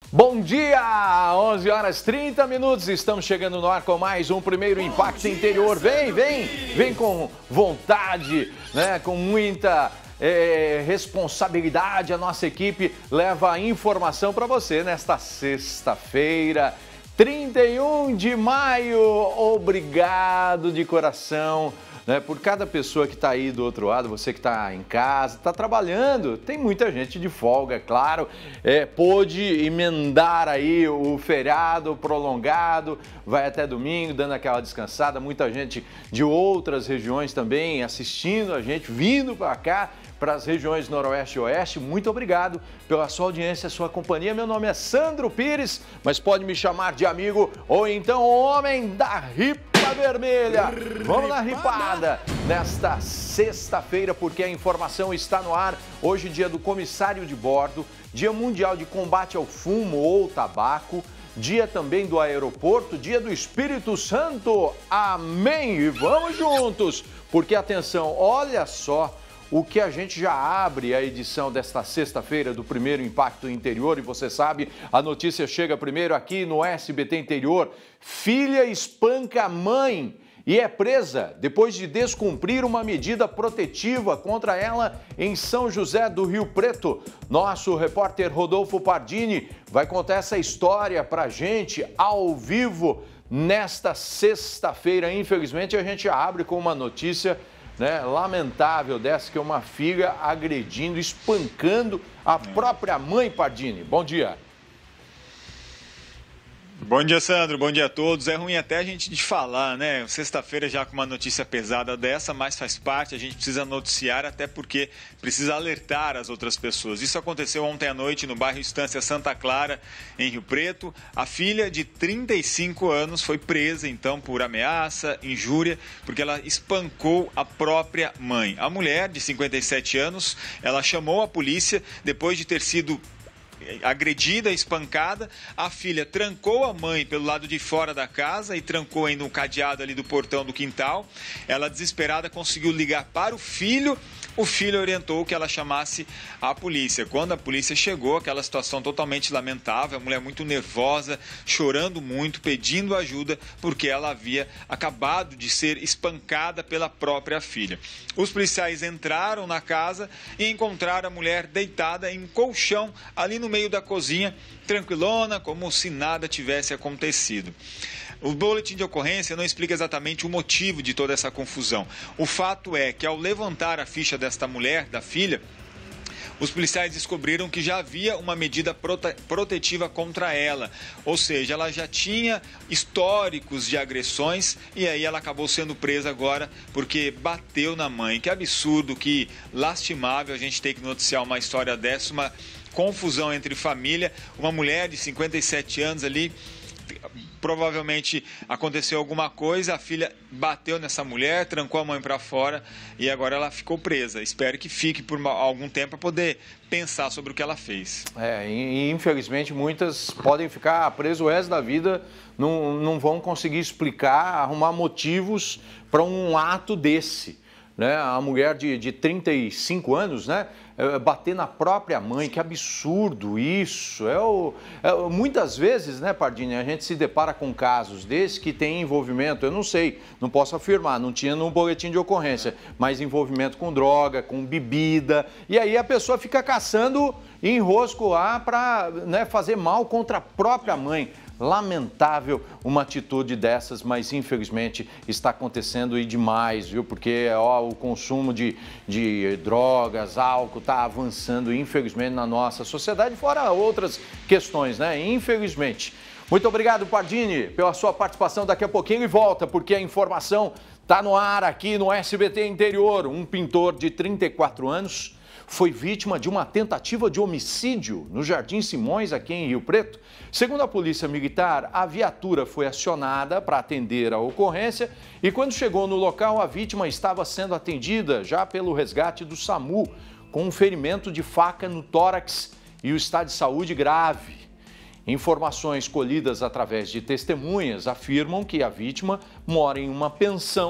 Bom dia, 11 horas 30 minutos, estamos chegando no ar com mais um Primeiro Impacto Interior. Vem com vontade, né? Com muita responsabilidade. A nossa equipe leva a informação para você nesta sexta-feira, 31 de maio. Obrigado de coração, né, por cada pessoa que está aí do outro lado, você que está em casa, está trabalhando. Tem muita gente de folga, é claro, pôde emendar aí o feriado prolongado, vai até domingo, dando aquela descansada. Muita gente de outras regiões também assistindo a gente, vindo para cá, para as regiões Noroeste e Oeste. Muito obrigado pela sua audiência, sua companhia. Meu nome é Sandro Pires, mas pode me chamar de amigo ou então homem da Ripa Vermelha. Vamos na ripada nesta sexta-feira, porque a informação está no ar. Hoje, dia do comissário de bordo, dia mundial de combate ao fumo ou tabaco, dia também do aeroporto, dia do Espírito Santo. Amém! E vamos juntos, porque atenção, olha só o que a gente já abre a edição desta sexta-feira do Primeiro Impacto Interior. E você sabe, a notícia chega primeiro aqui no SBT Interior. Filha espanca a mãe e é presa depois de descumprir uma medida protetiva contra ela em São José do Rio Preto. Nosso repórter Rodolfo Pardini vai contar essa história pra gente ao vivo nesta sexta-feira. Infelizmente, a gente abre com uma notícia, né, lamentável dessa, que é uma filha agredindo, espancando a própria mãe. Pardini, bom dia. Bom dia, Sandro. Bom dia a todos. É ruim até a gente de falar, né? Sexta-feira já com uma notícia pesada dessa, mas faz parte, a gente precisa noticiar, até porque precisa alertar as outras pessoas. Isso aconteceu ontem à noite no bairro Estância Santa Clara, em Rio Preto. A filha de 35 anos foi presa, então, por ameaça, injúria, porque ela espancou a própria mãe. A mulher, de 57 anos, ela chamou a polícia depois de ter sido agredida, espancada. A filha trancou a mãe pelo lado de fora da casa e trancou ainda um cadeado ali do portão do quintal. Ela, desesperada, conseguiu ligar para o filho. O filho orientou que ela chamasse a polícia. Quando a polícia chegou, aquela situação totalmente lamentável, a mulher muito nervosa, chorando muito, pedindo ajuda, porque ela havia acabado de ser espancada pela própria filha. Os policiais entraram na casa e encontraram a mulher deitada em um colchão ali no meio da cozinha, tranquilona, como se nada tivesse acontecido. O boletim de ocorrência não explica exatamente o motivo de toda essa confusão. O fato é que, ao levantar a ficha desta mulher, da filha, os policiais descobriram que já havia uma medida protetiva contra ela, ou seja, ela já tinha históricos de agressões e aí ela acabou sendo presa agora porque bateu na mãe. Que absurdo, que lastimável a gente ter que noticiar uma história dessa, uma confusão entre família, uma mulher de 57 anos ali. Provavelmente aconteceu alguma coisa, a filha bateu nessa mulher, trancou a mãe para fora e agora ela ficou presa. Espero que fique por algum tempo para poder pensar sobre o que ela fez. E infelizmente muitas podem ficar presas o resto da vida, não vão conseguir explicar, arrumar motivos para um ato desse, né? A mulher de 35 anos, né? Bater na própria mãe, que absurdo isso. Muitas vezes, né, Pardini, a gente se depara com casos desses que tem envolvimento, eu não sei, não posso afirmar, não tinha no boletim de ocorrência, mas envolvimento com droga, com bebida, e aí a pessoa fica caçando enrosco lá para, né, fazer mal contra a própria mãe. Lamentável uma atitude dessas, mas infelizmente está acontecendo e demais, viu? Porque o consumo de drogas, álcool está avançando, infelizmente, na nossa sociedade, fora outras questões, né? Infelizmente. Muito obrigado, Pardini, pela sua participação. Daqui a pouquinho ele volta, porque a informação está no ar aqui no SBT Interior. Um pintor de 34 anos foi vítima de uma tentativa de homicídio no Jardim Simões, aqui em Rio Preto. Segundo a Polícia Militar, a viatura foi acionada para atender a ocorrência e quando chegou no local, a vítima estava sendo atendida já pelo resgate do SAMU, com um ferimento de faca no tórax e o estado de saúde grave. Informações colhidas através de testemunhas afirmam que a vítima mora em uma pensão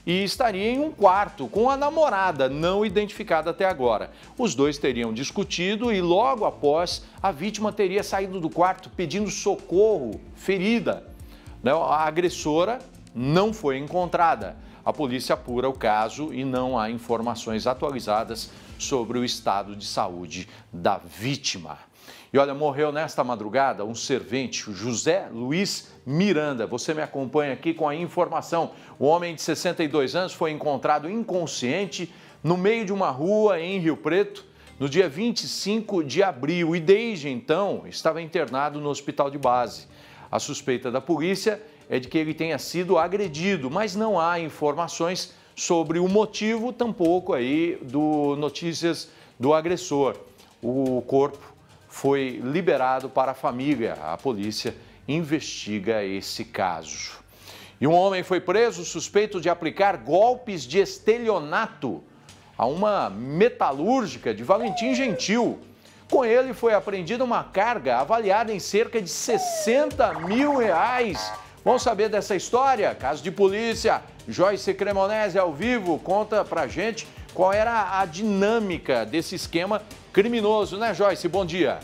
e estaria em um quarto com a namorada, não identificada até agora. Os dois teriam discutido e logo após a vítima teria saído do quarto pedindo socorro, ferida. A agressora não foi encontrada. A polícia apura o caso e não há informações atualizadas sobre o estado de saúde da vítima. E olha, morreu nesta madrugada um servente, o José Luiz Miranda. Você me acompanha aqui com a informação. O homem de 62 anos foi encontrado inconsciente no meio de uma rua em Rio Preto no dia 25 de abril e desde então estava internado no hospital de base. A suspeita da polícia é de que ele tenha sido agredido, mas não há informações sobre o motivo, tampouco aí notícias do agressor. O corpo foi liberado para a família. A polícia investiga esse caso. E um homem foi preso suspeito de aplicar golpes de estelionato a uma metalúrgica de Valentim Gentil. Com ele foi apreendida uma carga avaliada em cerca de R$60 mil. Vamos saber dessa história? Caso de polícia, Joyce Cremonese ao vivo conta pra gente qual era a dinâmica desse esquema criminoso, né, Joyce? Bom dia.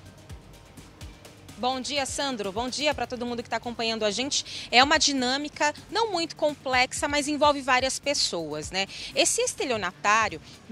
Bom dia, Sandro. Bom dia para todo mundo que está acompanhando a gente. É uma dinâmica não muito complexa, mas envolve várias pessoas, né? Esse estelionatário, no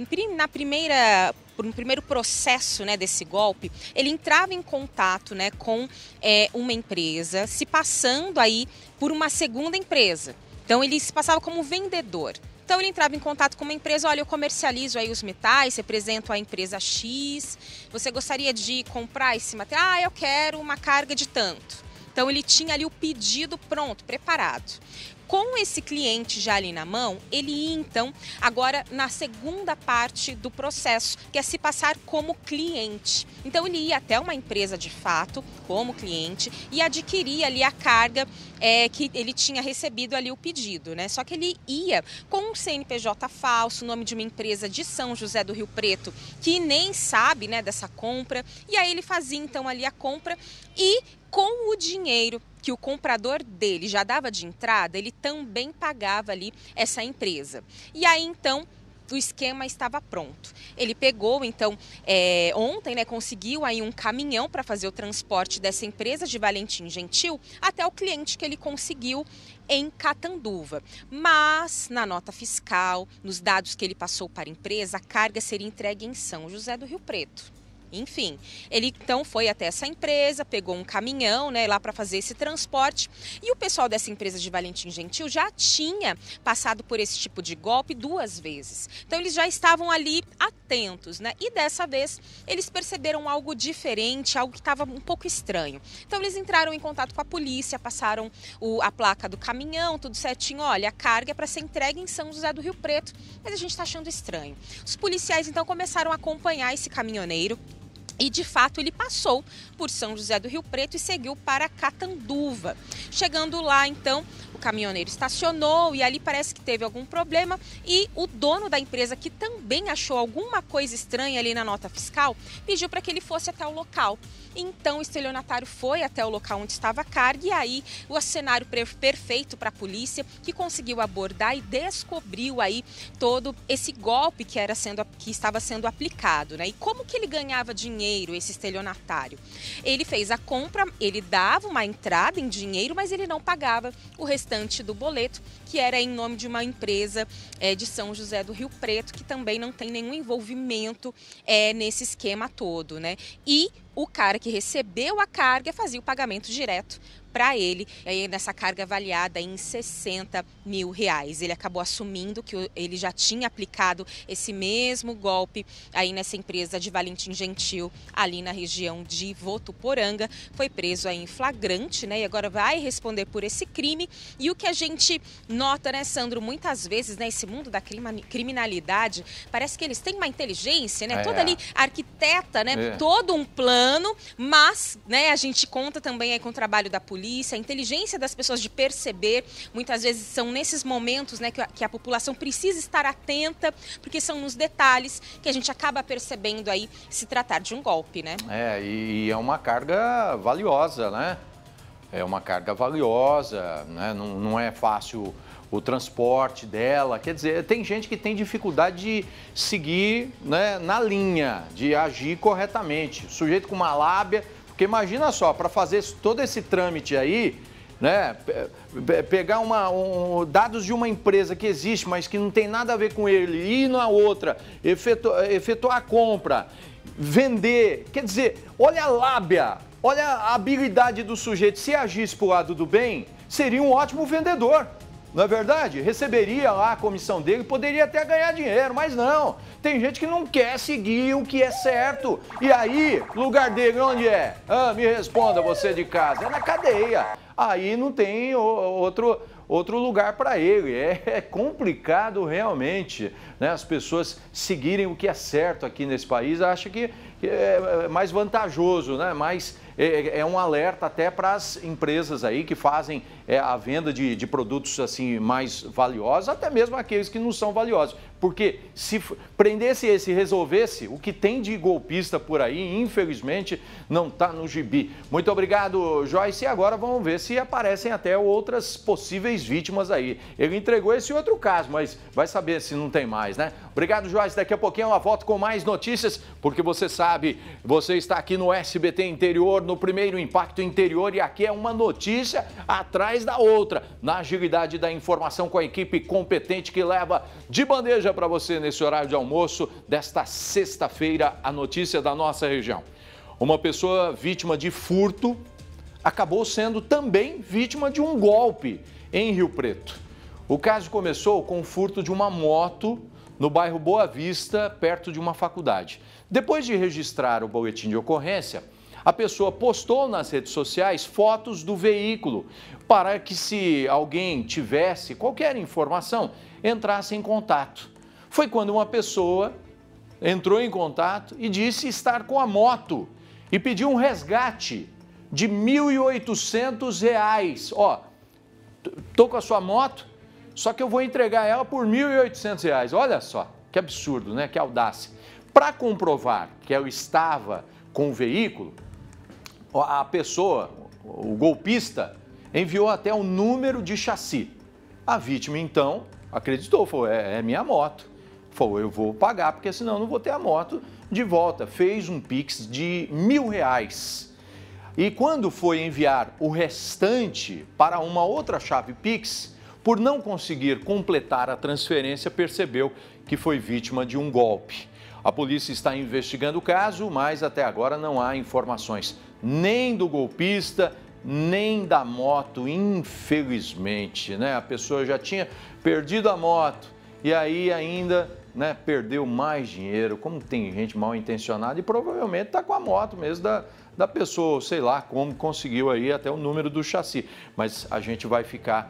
primeiro processo, né, desse golpe, ele entrava em contato, né, com uma empresa, se passando aí por uma segunda empresa. Então, ele se passava como vendedor. Então, ele entrava em contato com uma empresa, olha, eu comercializo aí os metais, represento a empresa X, você gostaria de comprar esse material? Ah, eu quero uma carga de tanto. Então, ele tinha ali o pedido pronto, preparado. Com esse cliente já ali na mão, ele ia então agora na segunda parte do processo, que é se passar como cliente. Então ele ia até uma empresa de fato, como cliente, e adquiria ali a carga que ele tinha recebido ali o pedido, né? Só que ele ia com um CNPJ falso, o nome de uma empresa de São José do Rio Preto, que nem sabe, né, dessa compra, e aí ele fazia então ali a compra e com o dinheiro que o comprador dele já dava de entrada, ele também pagava ali essa empresa. E aí, então, o esquema estava pronto. Ele pegou, então, ontem, né, conseguiu aí um caminhão para fazer o transporte dessa empresa de Valentim Gentil até o cliente que ele conseguiu em Catanduva. Mas, na nota fiscal, nos dados que ele passou para a empresa, a carga seria entregue em São José do Rio Preto. Enfim, ele então foi até essa empresa, pegou um caminhão, né, lá para fazer esse transporte, e o pessoal dessa empresa de Valentim Gentil já tinha passado por esse tipo de golpe 2 vezes. Então eles já estavam ali atentos, né? E dessa vez eles perceberam algo diferente, algo que estava um pouco estranho. Então eles entraram em contato com a polícia, passaram a placa do caminhão, tudo certinho. Olha, a carga é para ser entregue em São José do Rio Preto, mas a gente está achando estranho. Os policiais então começaram a acompanhar esse caminhoneiro. E, de fato, ele passou por São José do Rio Preto e seguiu para Catanduva. Chegando lá, então, o caminhoneiro estacionou e ali parece que teve algum problema e o dono da empresa, que também achou alguma coisa estranha ali na nota fiscal, pediu para que ele fosse até o local. Então, o estelionatário foi até o local onde estava a carga e aí o cenário perfeito para a polícia, que conseguiu abordar e descobriu aí todo esse golpe que estava sendo aplicado, né? E como que ele ganhava dinheiro, esse estelionatário? Ele fez a compra, ele dava uma entrada em dinheiro, mas ele não pagava o restante do boleto, que era em nome de uma empresa de São José do Rio Preto, que também não tem nenhum envolvimento nesse esquema todo, né? E o cara que recebeu a carga fazia o pagamento direto para ele, aí nessa carga avaliada em R$60 mil. Ele acabou assumindo que ele já tinha aplicado esse mesmo golpe aí nessa empresa de Valentim Gentil, ali na região de Votuporanga. Foi preso aí em flagrante, né? E agora vai responder por esse crime. E o que a gente nota, né, Sandro, muitas vezes, né, esse mundo da criminalidade, parece que eles têm uma inteligência, né? Toda ali arquiteta, né? Todo um plano, mas, né, a gente conta também aí com o trabalho da polícia, a inteligência das pessoas de perceber. Muitas vezes são nesses momentos, né, que a população precisa estar atenta, porque são nos detalhes que a gente acaba percebendo aí se tratar de um golpe, né? E é uma carga valiosa, né? É uma carga valiosa, né? Não é fácil o transporte dela. Quer dizer, tem gente que tem dificuldade de seguir, né, na linha, de agir corretamente. O sujeito com uma lábia, porque imagina só, para fazer todo esse trâmite aí, né, pegar dados de uma empresa que existe, mas que não tem nada a ver com ele, ir na outra, efetuar a compra, vender. Quer dizer, olha a lábia, olha a habilidade do sujeito. Se agisse para o lado do bem, seria um ótimo vendedor. Não é verdade? Receberia lá a comissão dele, poderia até ganhar dinheiro, mas não. Tem gente que não quer seguir o que é certo. E aí, lugar dele onde é? Me responda, você de casa. É na cadeia. Aí não tem outro lugar para ele. É complicado realmente, né? As pessoas seguirem o que é certo aqui nesse país. Acho que é mais vantajoso, né? Mas é um alerta até para as empresas aí que fazem a venda de produtos assim mais valiosos, até mesmo aqueles que não são valiosos. Porque se prendesse esse e resolvesse, o que tem de golpista por aí, infelizmente, não está no gibi. Muito obrigado, Joyce. E agora vamos ver se aparecem até outras possíveis vítimas aí. Ele entregou esse outro caso, mas vai saber se não tem mais, né? Obrigado, Joyce. Daqui a pouquinho eu volto com mais notícias, porque você sabe, você está aqui no SBT Interior, no primeiro Impacto Interior, e aqui é uma notícia atrás da outra, na agilidade da informação com a equipe competente que leva de bandeja para você nesse horário de almoço desta sexta-feira a notícia da nossa região. Uma pessoa vítima de furto acabou sendo também vítima de um golpe em Rio Preto. O caso começou com o furto de uma moto no bairro Boa Vista, perto de uma faculdade. Depois de registrar o boletim de ocorrência, a pessoa postou nas redes sociais fotos do veículo para que, se alguém tivesse qualquer informação, entrasse em contato. Foi quando uma pessoa entrou em contato e disse estar com a moto e pediu um resgate de R$ 1.800. Ó, tô com a sua moto, só que eu vou entregar ela por R$ 1.800. Olha só, que absurdo, né? Que audácia. Para comprovar que ela estava com o veículo, a pessoa, o golpista, enviou até o número de chassi. A vítima, então, acreditou, falou, é minha moto. Falou, eu vou pagar, porque senão eu não vou ter a moto de volta. Fez um Pix de R$ 1.000. E quando foi enviar o restante para uma outra chave Pix, por não conseguir completar a transferência, percebeu que foi vítima de um golpe. A polícia está investigando o caso, mas até agora não há informações nem do golpista, nem da moto, infelizmente, né? A pessoa já tinha perdido a moto e aí ainda, né, perdeu mais dinheiro. Como tem gente mal intencionada e provavelmente está com a moto mesmo da pessoa, sei lá como conseguiu aí até o número do chassi. Mas a gente vai ficar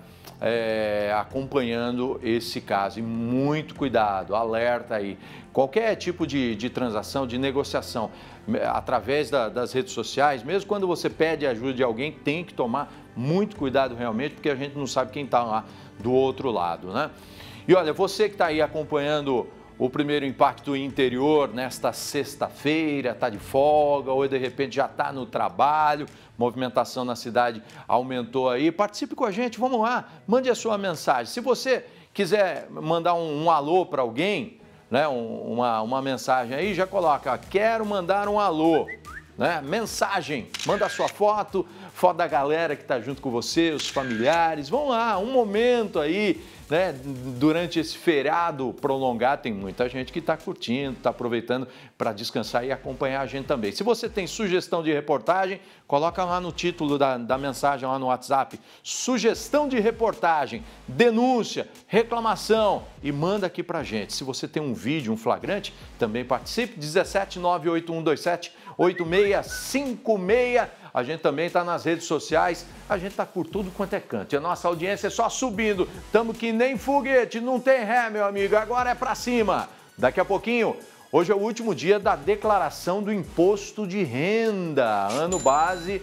acompanhando esse caso e muito cuidado, alerta aí. Qualquer tipo de transação, de negociação através das redes sociais, mesmo quando você pede ajuda de alguém, tem que tomar muito cuidado realmente, porque a gente não sabe quem está lá do outro lado, né? E olha, você que está aí acompanhando o primeiro Impacto Interior nesta sexta-feira, está de folga ou de repente já está no trabalho, movimentação na cidade aumentou aí, participe com a gente, vamos lá, mande a sua mensagem. Se você quiser mandar um alô para alguém, né, uma mensagem aí, já coloca, quero mandar um alô, né? Mensagem, manda a sua foto da galera que está junto com você, os familiares, vão lá, um momento aí, né? Durante esse feriado prolongado, tem muita gente que está curtindo, está aproveitando para descansar e acompanhar a gente também. Se você tem sugestão de reportagem, coloca lá no título da mensagem lá no WhatsApp, sugestão de reportagem, denúncia, reclamação e manda aqui para a gente. Se você tem um vídeo, um flagrante, também participe, 17981278656. A gente também está nas redes sociais, a gente está por tudo quanto é canto. E a nossa audiência é só subindo. Estamos que nem foguete, não tem ré, meu amigo. Agora é para cima. Daqui a pouquinho, hoje é o último dia da declaração do Imposto de Renda, ano base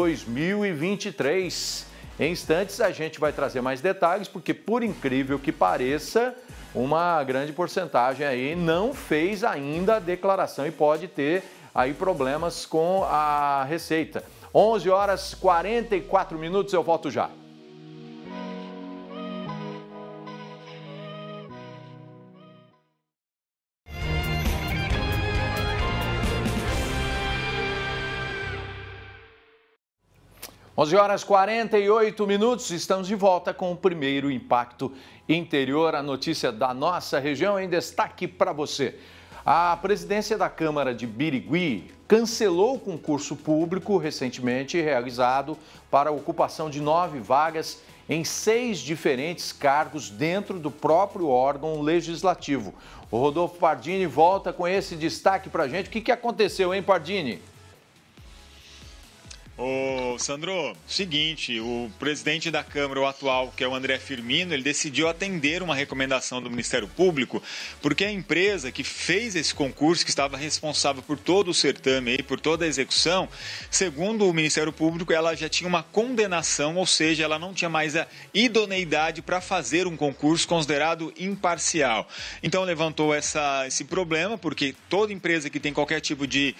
2023. Em instantes a gente vai trazer mais detalhes, porque por incrível que pareça, uma grande porcentagem aí não fez ainda a declaração e pode ter aí problemas com a Receita. 11h44, eu volto já. 11h48, estamos de volta com o primeiro Impacto Interior, a notícia da nossa região em destaque para você. A presidência da Câmara de Birigui cancelou o concurso público recentemente realizado para a ocupação de 9 vagas em 6 diferentes cargos dentro do próprio órgão legislativo. O Rodolfo Pardini volta com esse destaque para a gente. O que aconteceu, hein, Pardini? Ô, Sandro, seguinte, o presidente da Câmara, o atual, que é o André Firmino, ele decidiu atender uma recomendação do Ministério Público, porque a empresa que fez esse concurso, que estava responsável por todo o certame, e por toda a execução, segundo o Ministério Público, ela já tinha uma condenação, ou seja, ela não tinha mais a idoneidade para fazer um concurso considerado imparcial. Então levantou esse problema, porque toda empresa que tem qualquer tipo de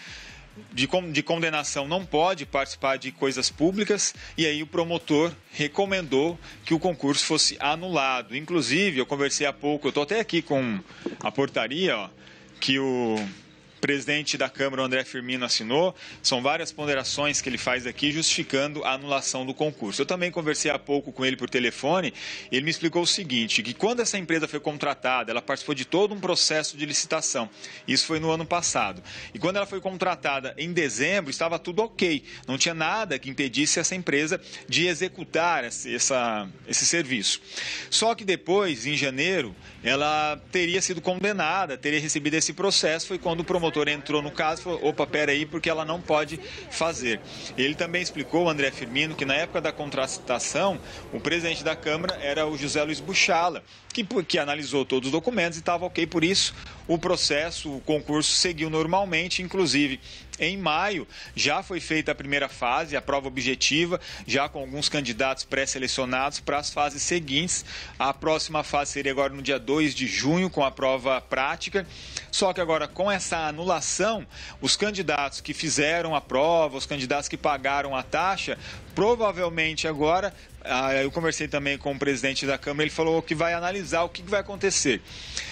condenação não pode participar de coisas públicas, e aí o promotor recomendou que o concurso fosse anulado. Inclusive, eu conversei há pouco, eu estou até aqui com a portaria, ó, que o presidente da Câmara, o André Firmino, assinou. São várias ponderações que ele faz aqui justificando a anulação do concurso. Eu também conversei há pouco com ele por telefone. Ele me explicou o seguinte, que quando essa empresa foi contratada, ela participou de todo um processo de licitação. Isso foi no ano passado. E quando ela foi contratada em dezembro, estava tudo ok. Não tinha nada que impedisse essa empresa de executar esse serviço. Só que depois, em janeiro, ela teria sido condenada, teria recebido esse processo. Foi quando o promotor entrou no caso e falou, opa, peraí, porque ela não pode fazer. Ele também explicou, o André Firmino, que na época da contratação, o presidente da Câmara era o José Luiz Buchala, que analisou todos os documentos e estava ok. Por isso, o processo, o concurso seguiu normalmente, inclusive em maio já foi feita a primeira fase, a prova objetiva, já com alguns candidatos pré-selecionados para as fases seguintes. A próxima fase seria agora no dia 2 de junho, com a prova prática. Só que agora, com essa anulação, os candidatos que fizeram a prova, os candidatos que pagaram a taxa, provavelmente agora, eu conversei também com o presidente da Câmara, ele falou que vai analisar o que vai acontecer.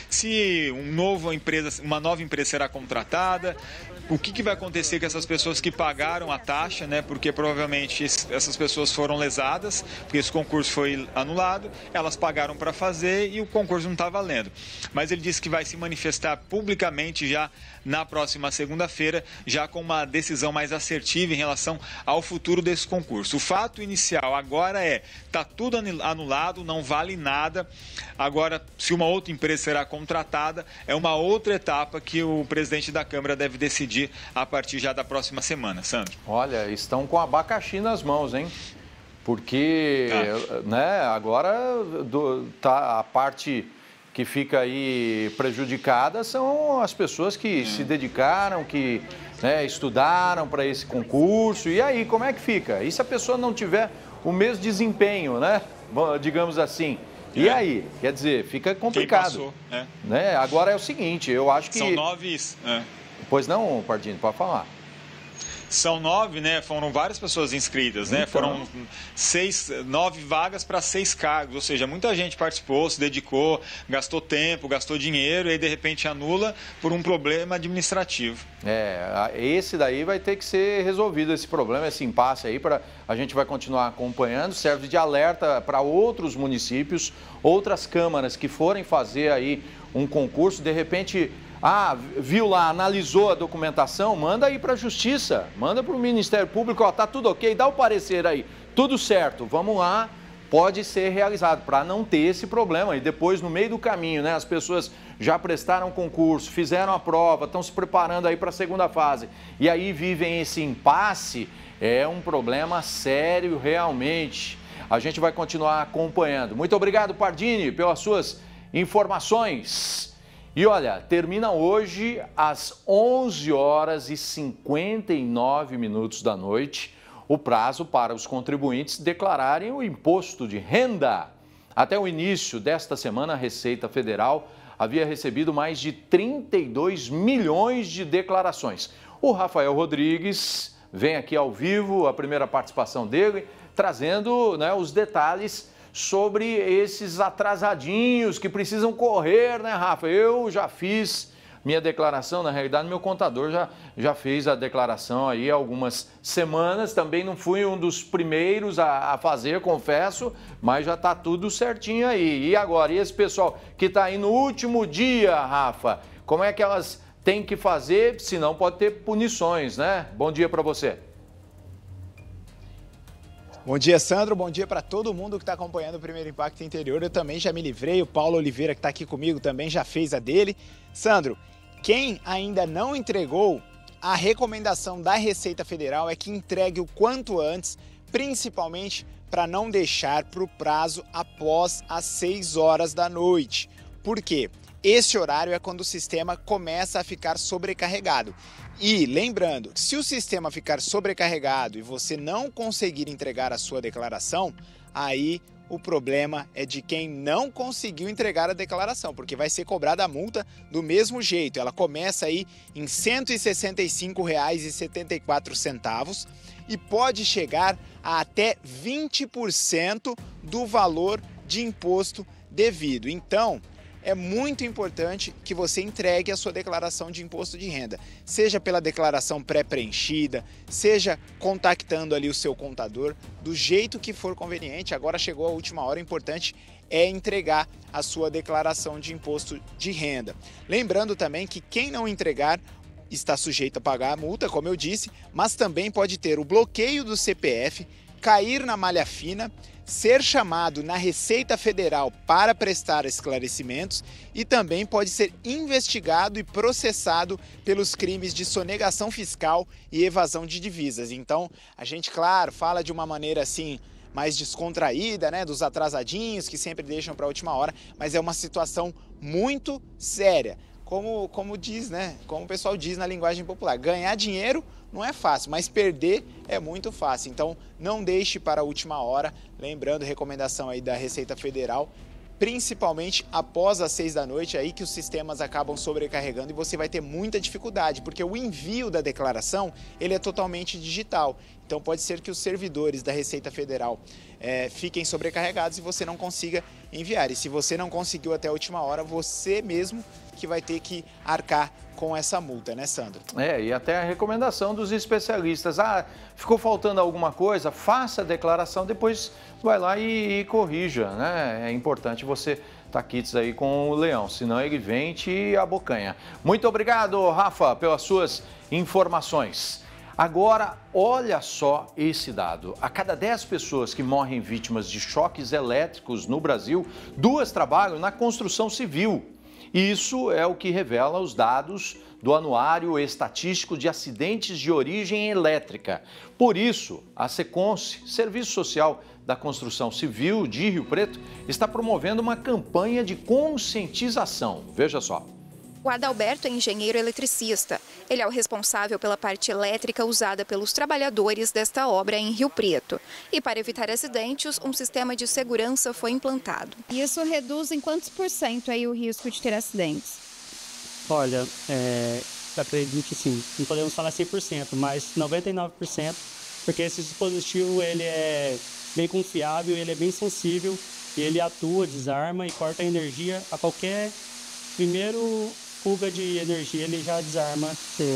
Se uma nova empresa será contratada, o que vai acontecer com essas pessoas que pagaram a taxa, né? Porque provavelmente essas pessoas foram lesadas, porque esse concurso foi anulado, elas pagaram para fazer e o concurso não está valendo. Mas ele disse que vai se manifestar publicamente já na próxima segunda-feira, já com uma decisão mais assertiva em relação ao futuro desse concurso. O fato inicial agora está tudo anulado, não vale nada. Agora, se uma outra empresa será contratada, é uma outra etapa que o presidente da Câmara deve decidir a partir já da próxima semana. Sandro. Olha, estão com abacaxi nas mãos, hein? Porque né, agora a parte que fica aí prejudicada são as pessoas que se dedicaram, que estudaram para esse concurso. E aí, como é que fica? E se a pessoa não tiver o mesmo desempenho, né? Digamos assim. E aí? Quer dizer, fica complicado. Quem passou, né? Agora é o seguinte, eu acho que... São 9... Pois não, Pardini, pode falar. São 9, né? Foram várias pessoas inscritas, né? Então... Foram 9 vagas para 6 cargos, ou seja, muita gente participou, se dedicou, gastou tempo, gastou dinheiro e aí de repente anula por um problema administrativo. Esse daí vai ter que ser resolvido, esse problema, esse impasse aí, a gente vai continuar acompanhando, serve de alerta para outros municípios, outras câmaras que forem fazer aí um concurso, de repente... viu lá, analisou a documentação, manda aí para a Justiça, manda para o Ministério Público, tá tudo ok, dá o parecer aí, tudo certo, vamos lá, pode ser realizado, para não ter esse problema. E depois, no meio do caminho, né, as pessoas já prestaram concurso, fizeram a prova, estão se preparando aí para a segunda fase, e aí vivem esse impasse, é um problema sério realmente. A gente vai continuar acompanhando. Muito obrigado, Pardini, pelas suas informações. E olha, termina hoje às 11h59 da noite o prazo para os contribuintes declararem o imposto de renda. Até o início desta semana, a Receita Federal havia recebido mais de 32 milhões de declarações. O Rafael Rodrigues vem aqui ao vivo, a primeira participação dele, trazendo os detalhes sobre esses atrasadinhos que precisam correr, né, Rafa? Eu já fiz minha declaração, na realidade, meu contador já fez a declaração aí há algumas semanas. Também não fui um dos primeiros a fazer, confesso, mas já está tudo certinho aí. E agora, e esse pessoal que está aí no último dia, Rafa, como é que elas têm que fazer? Senão pode ter punições, né? Bom dia para você. Bom dia, Sandro. Bom dia para todo mundo que está acompanhando o Primeiro Impacto Interior. Eu também já me livrei. O Paulo Oliveira, que está aqui comigo, também já fez a dele. Sandro, quem ainda não entregou, a recomendação da Receita Federal é que entregue o quanto antes, principalmente para não deixar para o prazo após as 6 horas da noite. Por quê? Esse horário é quando o sistema começa a ficar sobrecarregado. E lembrando, se o sistema ficar sobrecarregado e você não conseguir entregar a sua declaração, aí o problema é de quem não conseguiu entregar a declaração, porque vai ser cobrada a multa do mesmo jeito. Ela começa aí em R$ 165,74 e pode chegar a até 20% do valor de imposto devido. Então, é muito importante que você entregue a sua declaração de imposto de renda, seja pela declaração pré-preenchida, seja contactando ali o seu contador, do jeito que for conveniente. Agora chegou a última hora, o importante é entregar a sua declaração de imposto de renda. Lembrando também que quem não entregar está sujeito a pagar a multa, como eu disse, mas também pode ter o bloqueio do CPF, cair na malha fina, ser chamado na Receita Federal para prestar esclarecimentos e também pode ser investigado e processado pelos crimes de sonegação fiscal e evasão de divisas. Então, a gente, claro, fala de uma maneira assim mais descontraída, né, dos atrasadinhos que sempre deixam para a última hora, mas é uma situação muito séria. Como diz, né? Como o pessoal diz na linguagem popular, ganhar dinheiro não é fácil, mas perder é muito fácil. Então, não deixe para a última hora. Lembrando, recomendação aí da Receita Federal, principalmente após as 6 da noite, aí que os sistemas acabam sobrecarregando e você vai ter muita dificuldade, porque o envio da declaração, ele é totalmente digital. Então, pode ser que os servidores da Receita Federal fiquem sobrecarregados e você não consiga enviar. E se você não conseguiu até a última hora, você mesmo que vai ter que arcar com essa multa, né, Sandro? E até a recomendação dos especialistas. Ficou faltando alguma coisa? Faça a declaração, depois vai lá e corrija, né? É importante você estar quites aí com o leão, senão ele vem e te abocanha. Muito obrigado, Rafa, pelas suas informações. Agora, olha só esse dado. A cada 10 pessoas que morrem vítimas de choques elétricos no Brasil, 2 trabalham na construção civil. Isso é o que revela os dados do Anuário Estatístico de Acidentes de Origem Elétrica. Por isso, a Seconce, Serviço Social da Construção Civil de Rio Preto, está promovendo uma campanha de conscientização. Veja só. O Adalberto é engenheiro eletricista. Ele é o responsável pela parte elétrica usada pelos trabalhadores desta obra em Rio Preto. E para evitar acidentes, um sistema de segurança foi implantado. Isso reduz em quantos % aí o risco de ter acidentes? Olha, acredito que sim. Não podemos falar 100%, mas 99%, porque esse dispositivo ele é bem confiável, ele é bem sensível, ele atua, desarma e corta a energia a qualquer primeiro fuga de energia, ele já desarma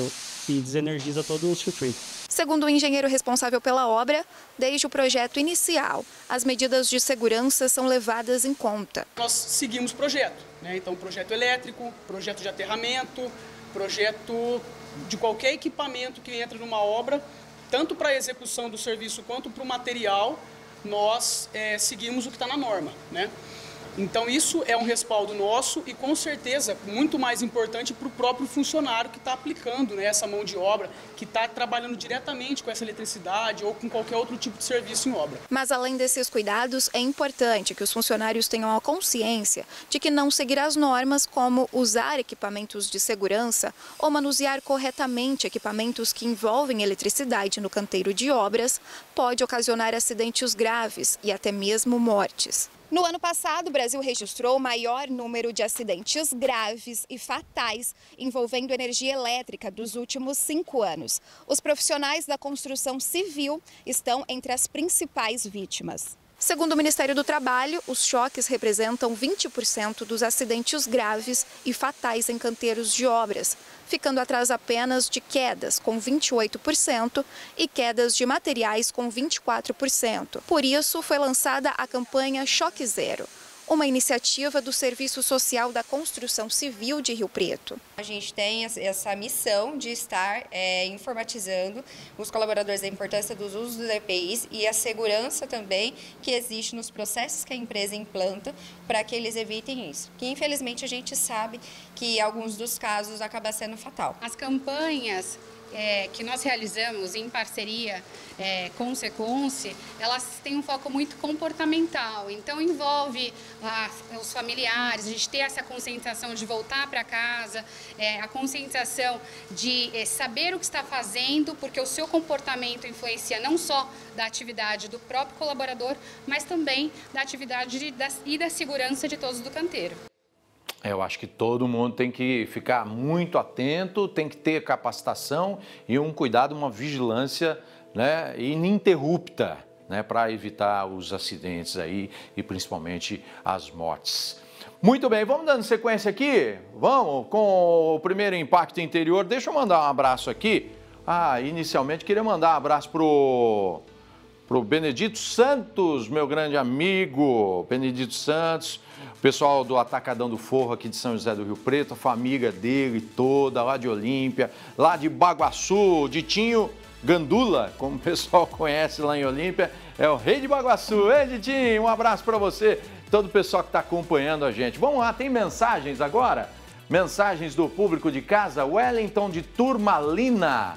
e desenergiza todo o circuito. Segundo o engenheiro responsável pela obra, desde o projeto inicial, as medidas de segurança são levadas em conta. Nós seguimos projeto, né? Então projeto elétrico, projeto de aterramento, projeto de qualquer equipamento que entra numa obra, tanto para a execução do serviço quanto para o material, nós seguimos o que está na norma, né? Então isso é um respaldo nosso e com certeza muito mais importante para o próprio funcionário que está aplicando, né, essa mão de obra, que está trabalhando diretamente com essa eletricidade ou com qualquer outro tipo de serviço em obra. Mas além desses cuidados, é importante que os funcionários tenham a consciência de que não seguir as normas como usar equipamentos de segurança ou manusear corretamente equipamentos que envolvem eletricidade no canteiro de obras pode ocasionar acidentes graves e até mesmo mortes. No ano passado, o Brasil registrou o maior número de acidentes graves e fatais envolvendo energia elétrica dos últimos 5 anos. Os profissionais da construção civil estão entre as principais vítimas. Segundo o Ministério do Trabalho, os choques representam 20% dos acidentes graves e fatais em canteiros de obras, ficando atrás apenas de quedas, com 28%, e quedas de materiais, com 24%. Por isso, foi lançada a campanha Choque Zero, uma iniciativa do Serviço Social da Construção Civil de Rio Preto. A gente tem essa missão de estar informatizando os colaboradores da importância dos usos dos EPIs e a segurança também que existe nos processos que a empresa implanta para que eles evitem isso. Que infelizmente a gente sabe que em alguns dos casos acaba sendo fatal. As campanhas que nós realizamos em parceria com o Secunce, elas têm um foco muito comportamental, então envolve os familiares, a gente ter essa conscientização de voltar para casa, a conscientização de saber o que está fazendo, porque o seu comportamento influencia não só da atividade do próprio colaborador, mas também da atividade e da segurança de todos do canteiro. Eu acho que todo mundo tem que ficar muito atento, tem que ter capacitação e um cuidado, uma vigilância, né, ininterrupta, né, para evitar os acidentes aí e principalmente as mortes. Muito bem, vamos dando sequência aqui? Vamos com o primeiro impacto interior. Deixa eu mandar um abraço aqui. Inicialmente queria mandar um abraço pro Benedito Santos, meu grande amigo, Benedito Santos. Pessoal do Atacadão do Forro aqui de São José do Rio Preto, a família dele toda, lá de Olímpia, lá de Baguaçu, Ditinho Gandula, como o pessoal conhece lá em Olímpia, é o rei de Baguaçu. Ei, Ditinho, um abraço para você, todo o pessoal que está acompanhando a gente. Vamos lá, tem mensagens agora? Mensagens do público de casa. Wellington de Turmalina.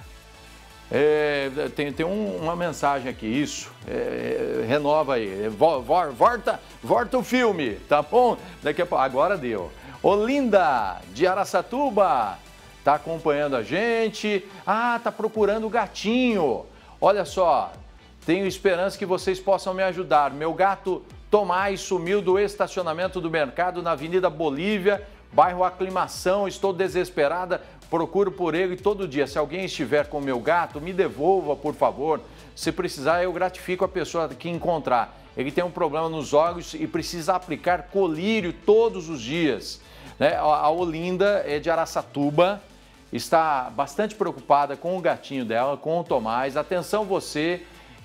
Tem uma mensagem aqui, isso, renova aí, volta o filme, tá bom? Daqui a pouco, agora deu. Olinda, de Araçatuba, tá acompanhando a gente, tá procurando o gatinho, olha só, tenho esperança que vocês possam me ajudar, meu gato Tomás sumiu do estacionamento do mercado na Avenida Bolívia, bairro Aclimação, estou desesperada, procuro por ele todo dia. Se alguém estiver com o meu gato, me devolva, por favor. Se precisar, eu gratifico a pessoa que encontrar. Ele tem um problema nos olhos e precisa aplicar colírio todos os dias. Né? A Olinda é de Araçatuba, está bastante preocupada com o gatinho dela, com o Tomás. Atenção você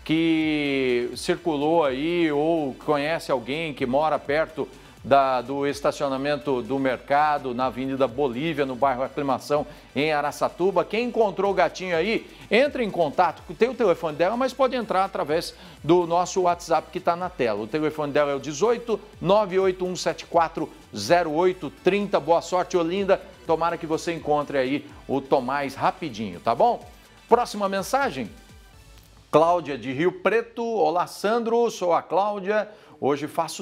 que circulou aí ou conhece alguém que mora perto do estacionamento do mercado na Avenida Bolívia, no bairro Aclimação, em Araçatuba. Quem encontrou o gatinho aí, entre em contato, tem o telefone dela, mas pode entrar através do nosso WhatsApp que está na tela. O telefone dela é o 18 98174 0830. Boa sorte, Olinda. Tomara que você encontre aí o Tomás rapidinho, tá bom? Próxima mensagem. Cláudia de Rio Preto. Olá, Sandro, sou a Cláudia. Hoje faço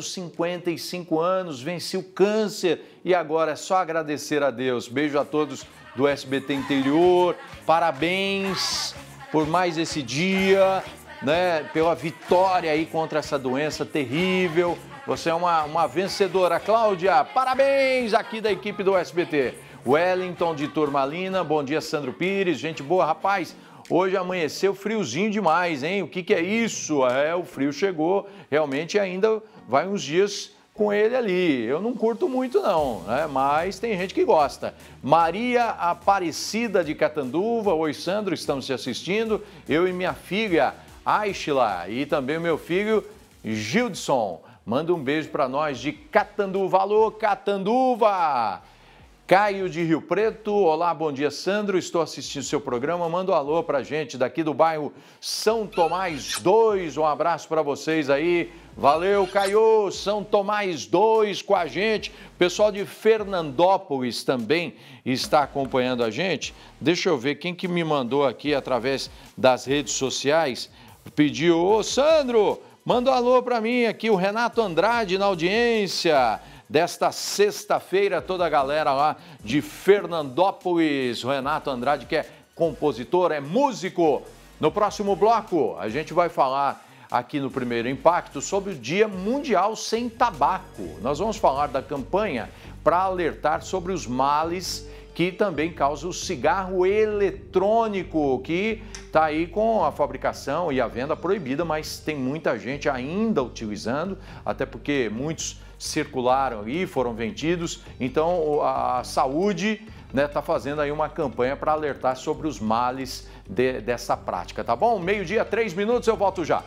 55 anos, venci o câncer e agora é só agradecer a Deus. Beijo a todos do SBT Interior, parabéns por mais esse dia, né, pela vitória aí contra essa doença terrível. Você é uma vencedora, Cláudia, parabéns aqui da equipe do SBT. Wellington de Turmalina, bom dia, Sandro Pires, gente boa, rapaz. Hoje amanheceu friozinho demais, hein? O que é isso? O frio chegou, realmente ainda vai uns dias com ele ali. Eu não curto muito não, né? Mas tem gente que gosta. Maria Aparecida de Catanduva, oi Sandro, estamos te assistindo. Eu e minha filha Aishla e também o meu filho Gildson. Manda um beijo para nós de Catanduva. Alô, Catanduva! Caio de Rio Preto, olá, bom dia, Sandro, estou assistindo seu programa, manda um alô pra gente daqui do bairro São Tomás 2, um abraço para vocês aí, valeu, Caio, São Tomás 2 com a gente, pessoal de Fernandópolis também está acompanhando a gente, deixa eu ver quem que me mandou aqui através das redes sociais, pediu, ô Sandro, manda um alô para mim aqui, o Renato Andrade na audiência, desta sexta-feira, toda a galera lá de Fernandópolis, o Renato Andrade, que é compositor, é músico. No próximo bloco, a gente vai falar aqui no Primeiro Impacto sobre o Dia Mundial Sem Tabaco. Nós vamos falar da campanha para alertar sobre os males que também causa o cigarro eletrônico, que está aí com a fabricação e a venda proibida, mas tem muita gente ainda utilizando, até porque muitos circularam e foram vendidos. Então a saúde está fazendo aí uma campanha para alertar sobre os males dessa prática, tá bom? 12h, 3 minutos, eu volto já.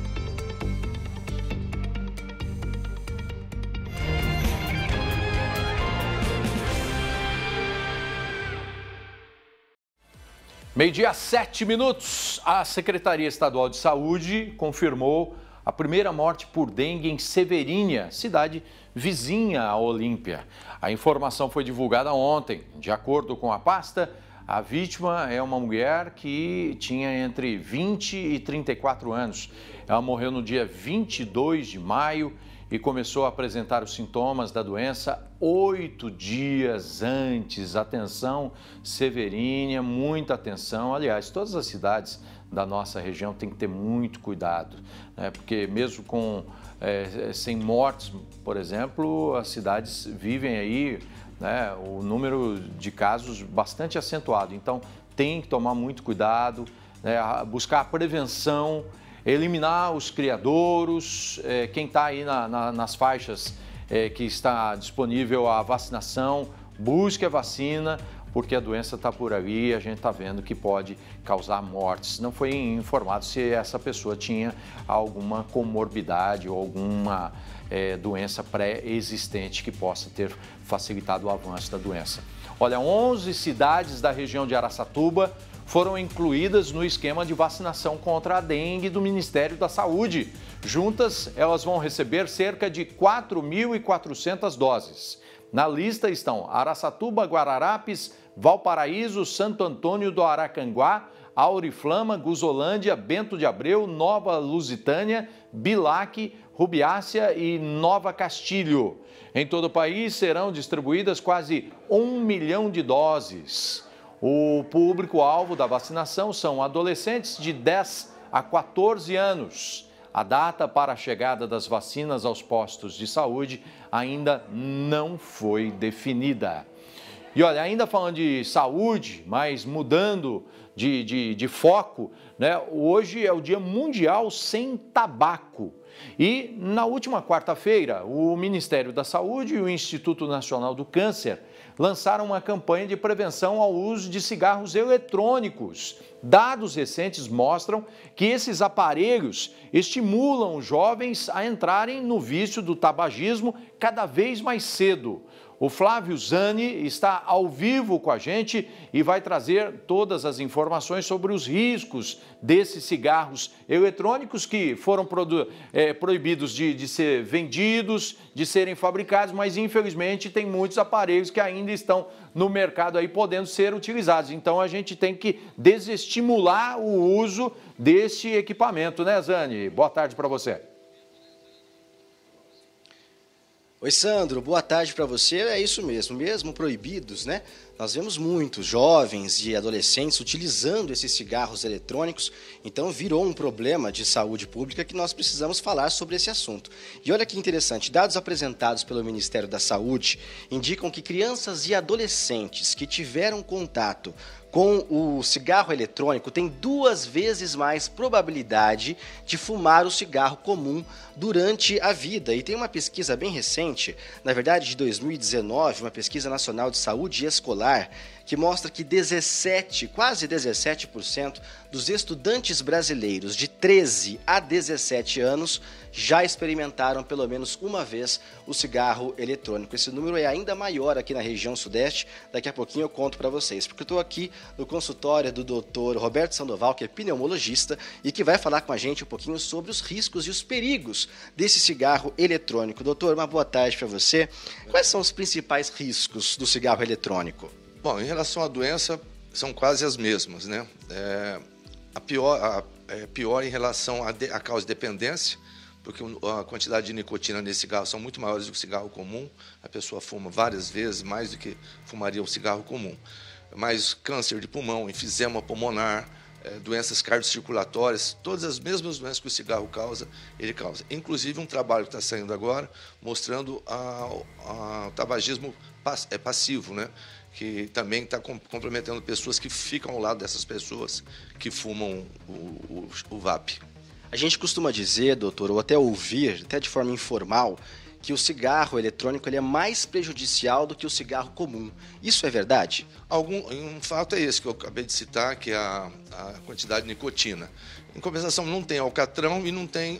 Meio-dia, 7 minutos. A Secretaria Estadual de Saúde confirmou a primeira morte por dengue em Severínia, cidade vizinha a Olímpia. A informação foi divulgada ontem. De acordo com a pasta, a vítima é uma mulher que tinha entre 20 e 34 anos. Ela morreu no dia 22 de maio e começou a apresentar os sintomas da doença 8 dias antes. Atenção, Severínia, muita atenção. Aliás, todas as cidades da nossa região têm que ter muito cuidado, né? Porque mesmo sem mortes, por exemplo, as cidades vivem aí, né, o número de casos bastante acentuado. Então, tem que tomar muito cuidado, né, buscar a prevenção, eliminar os criadouros, quem está aí nas faixas que está disponível a vacinação, busque a vacina, porque a doença está por ali e a gente está vendo que pode causar mortes. Não foi informado se essa pessoa tinha alguma comorbidade ou alguma doença pré-existente que possa ter facilitado o avanço da doença. Olha, 11 cidades da região de Araçatuba foram incluídas no esquema de vacinação contra a dengue do Ministério da Saúde. Juntas, elas vão receber cerca de 4.400 doses. Na lista estão Araçatuba, Guararapes, Valparaíso, Santo Antônio do Aracanguá, Auriflama, Guzolândia, Bento de Abreu, Nova Lusitânia, Bilac, Rubiácea e Nova Castilho. Em todo o país serão distribuídas quase 1 milhão de doses. O público-alvo da vacinação são adolescentes de 10 a 14 anos. A data para a chegada das vacinas aos postos de saúde ainda não foi definida. E olha, ainda falando de saúde, mas mudando de foco, né? Hoje é o Dia Mundial Sem Tabaco. E na última quarta-feira, o Ministério da Saúde e o Instituto Nacional do Câncer lançaram uma campanha de prevenção ao uso de cigarros eletrônicos. Dados recentes mostram que esses aparelhos estimulam os jovens a entrarem no vício do tabagismo cada vez mais cedo. O Flávio Zani está ao vivo com a gente e vai trazer todas as informações sobre os riscos desses cigarros eletrônicos que foram proibidos de ser vendidos, de serem fabricados, mas infelizmente tem muitos aparelhos que ainda estão no mercado aí podendo ser utilizados. Então a gente tem que desestimular o uso desse equipamento, né, Zani? Boa tarde para você. Oi, Sandro, boa tarde para você. É isso mesmo proibidos, né? Nós vemos muitos jovens e adolescentes utilizando esses cigarros eletrônicos, então virou um problema de saúde pública que nós precisamos falar sobre esse assunto. E olha que interessante, dados apresentados pelo Ministério da Saúde indicam que crianças e adolescentes que tiveram contato com o cigarro eletrônico têm 2 vezes mais probabilidade de fumar o cigarro comum durante a vida. E tem uma pesquisa bem recente, na verdade de 2019, uma pesquisa nacional de saúde escolar, que mostra que quase 17% dos estudantes brasileiros de 13 a 17 anos já experimentaram pelo menos uma vez o cigarro eletrônico. Esse número é ainda maior aqui na região sudeste, daqui a pouquinho eu conto para vocês, porque eu estou aqui no consultório do Dr. Roberto Sandoval, que é pneumologista, e que vai falar com a gente um pouquinho sobre os riscos e os perigos desse cigarro eletrônico. Doutor, uma boa tarde para você. Quais são os principais riscos do cigarro eletrônico? Bom, em relação à doença, são quase as mesmas, né? Pior em relação à causa de dependência, porque a quantidade de nicotina nesse cigarro são muito maiores do que o cigarro comum. A pessoa fuma várias vezes mais do que fumaria o cigarro comum. Mas câncer de pulmão, enfisema pulmonar, doenças cardiocirculatórias, todas as mesmas doenças que o cigarro causa, ele causa. Inclusive um trabalho que está saindo agora mostrando o tabagismo passivo, né? que também está comprometendo pessoas que ficam ao lado dessas pessoas que fumam o vape. A gente costuma dizer, doutor, ou até ouvir, até de forma informal, que o cigarro eletrônico ele é mais prejudicial do que o cigarro comum. Isso é verdade? Um fato é esse que eu acabei de citar, que é a quantidade de nicotina. Em compensação, não tem alcatrão e não tem...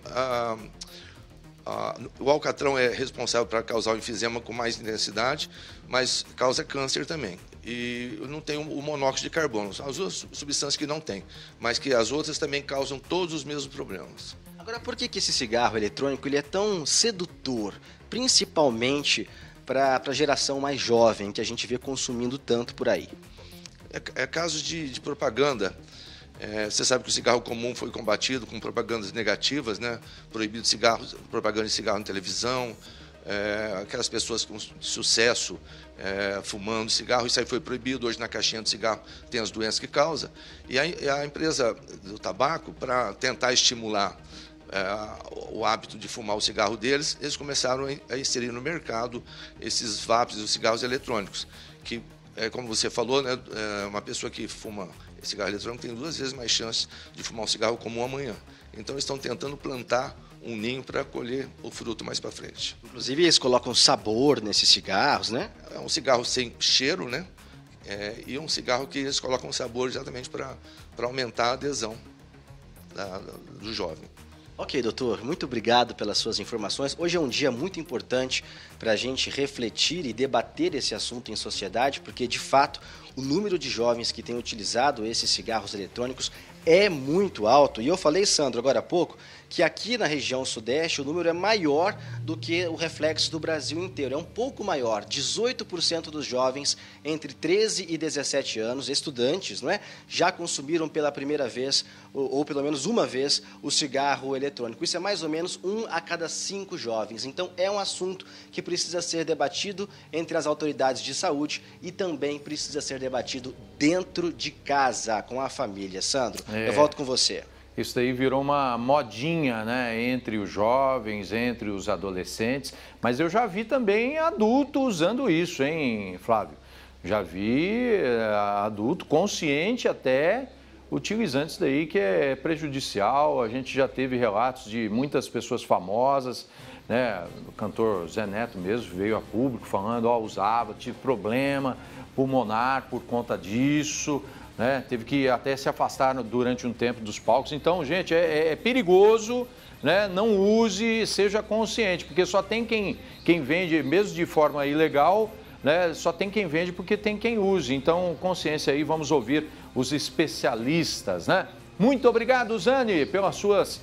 o alcatrão é responsável para causar o enfisema com mais intensidade, mas causa câncer também. E não tem o monóxido de carbono. São as duas substâncias que não tem, mas que as outras também causam todos os mesmos problemas. Agora, por que esse cigarro eletrônico ele é tão sedutor, principalmente para a geração mais jovem, que a gente vê consumindo tanto por aí? É caso de propaganda. Você sabe que o cigarro comum foi combatido com propagandas negativas, né? Proibido propaganda de cigarro na televisão, aquelas pessoas com sucesso fumando cigarro, isso aí foi proibido. Hoje na caixinha do cigarro tem as doenças que causa. E a empresa do tabaco, para tentar estimular o hábito de fumar o cigarro deles, eles começaram a inserir no mercado esses vapes, os cigarros eletrônicos, que, como você falou, né, uma pessoa que fuma cigarro eletrônico tem 2 vezes mais chances de fumar um cigarro comum amanhã. Então, eles estão tentando plantar um ninho para colher o fruto mais para frente. Inclusive, eles colocam sabor nesses cigarros, né? É um cigarro sem cheiro, né? E um cigarro que eles colocam sabor exatamente para aumentar a adesão do jovem. Ok, doutor, muito obrigado pelas suas informações. Hoje é um dia muito importante para a gente refletir e debater esse assunto em sociedade, porque, de fato, o número de jovens que têm utilizado esses cigarros eletrônicos é muito alto. E eu falei, Sandro, agora há pouco, que aqui na região sudeste o número é maior do que o reflexo do Brasil inteiro. É um pouco maior, 18% dos jovens entre 13 e 17 anos, estudantes, não é? Já consumiram pela primeira vez, ou pelo menos uma vez, o cigarro eletrônico. Isso é mais ou menos 1 a cada 5 jovens. Então é um assunto que precisa ser debatido entre as autoridades de saúde e também precisa ser debatido dentro de casa, com a família. Sandro, eu volto com você. Isso daí virou uma modinha, né, entre os jovens, entre os adolescentes, mas eu já vi também adulto usando isso, hein, Flávio? Já vi adulto consciente até utilizando isso daí, que é prejudicial. A gente já teve relatos de muitas pessoas famosas, né, o cantor Zé Neto mesmo veio a público falando, usava, tive problema pulmonar por conta disso, né? Teve que até se afastar durante um tempo dos palcos. Então, gente, é perigoso, né? Não use, seja consciente, porque só tem quem vende, mesmo de forma ilegal, né? Só tem quem vende porque tem quem use. Então, consciência aí, vamos ouvir os especialistas, né? Muito obrigado, Zane, pelas suas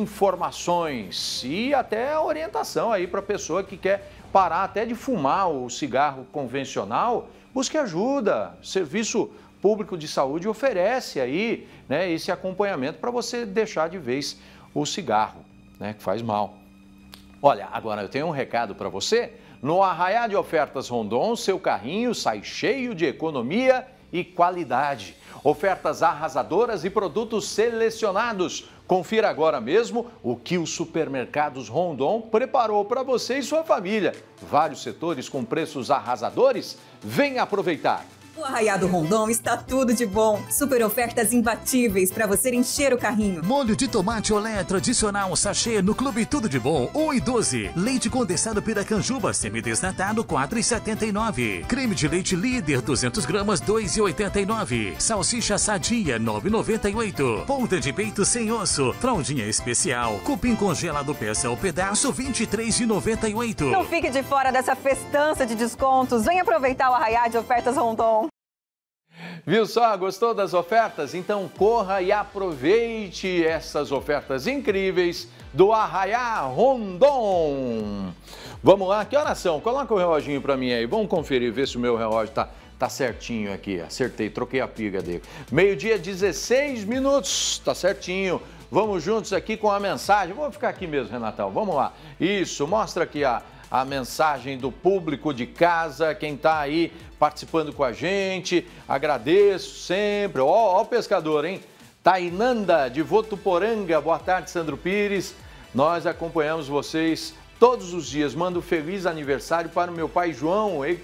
informações e até a orientação aí para a pessoa que quer parar até de fumar o cigarro convencional. Busque ajuda, Serviço Público de Saúde oferece aí, né, esse acompanhamento para você deixar de vez o cigarro, né, que faz mal. Olha, agora eu tenho um recado para você. No Arraiá de Ofertas Rondon, seu carrinho sai cheio de economia e qualidade. Ofertas arrasadoras e produtos selecionados. Confira agora mesmo o que os supermercados Rondon preparou para você e sua família. Vários setores com preços arrasadores. Venha aproveitar! No Arraiá do Rondon está tudo de bom. Super ofertas imbatíveis para você encher o carrinho. Molho de tomate olé tradicional sachê no Clube Tudo de Bom, 1,12. Leite condensado Piracanjuba semidesnatado, 4,79. Creme de leite líder, 200 gramas, 2,89. Salsicha sadia, 9,98. Ponta de peito sem osso, fraldinha especial. Cupim congelado peça ao pedaço, 23,98. Não fique de fora dessa festança de descontos. Venha aproveitar o Arraiá de Ofertas Rondon. Viu só? Gostou das ofertas? Então corra e aproveite essas ofertas incríveis do Arraiá Rondon. Vamos lá, que horas são? Coloca o reloginho para mim aí, vamos conferir, ver se o meu relógio tá certinho aqui. Acertei, troquei a piga dele. 12h 16 minutos, tá certinho. Vamos juntos aqui com a mensagem. Vou ficar aqui mesmo, Renatão, vamos lá. Isso, mostra aqui a mensagem do público de casa, quem está aí participando com a gente, agradeço sempre. Ó o pescador, hein? Tainanda, de Votuporanga, boa tarde, Sandro Pires. Nós acompanhamos vocês todos os dias. Mando um feliz aniversário para o meu pai João, ele está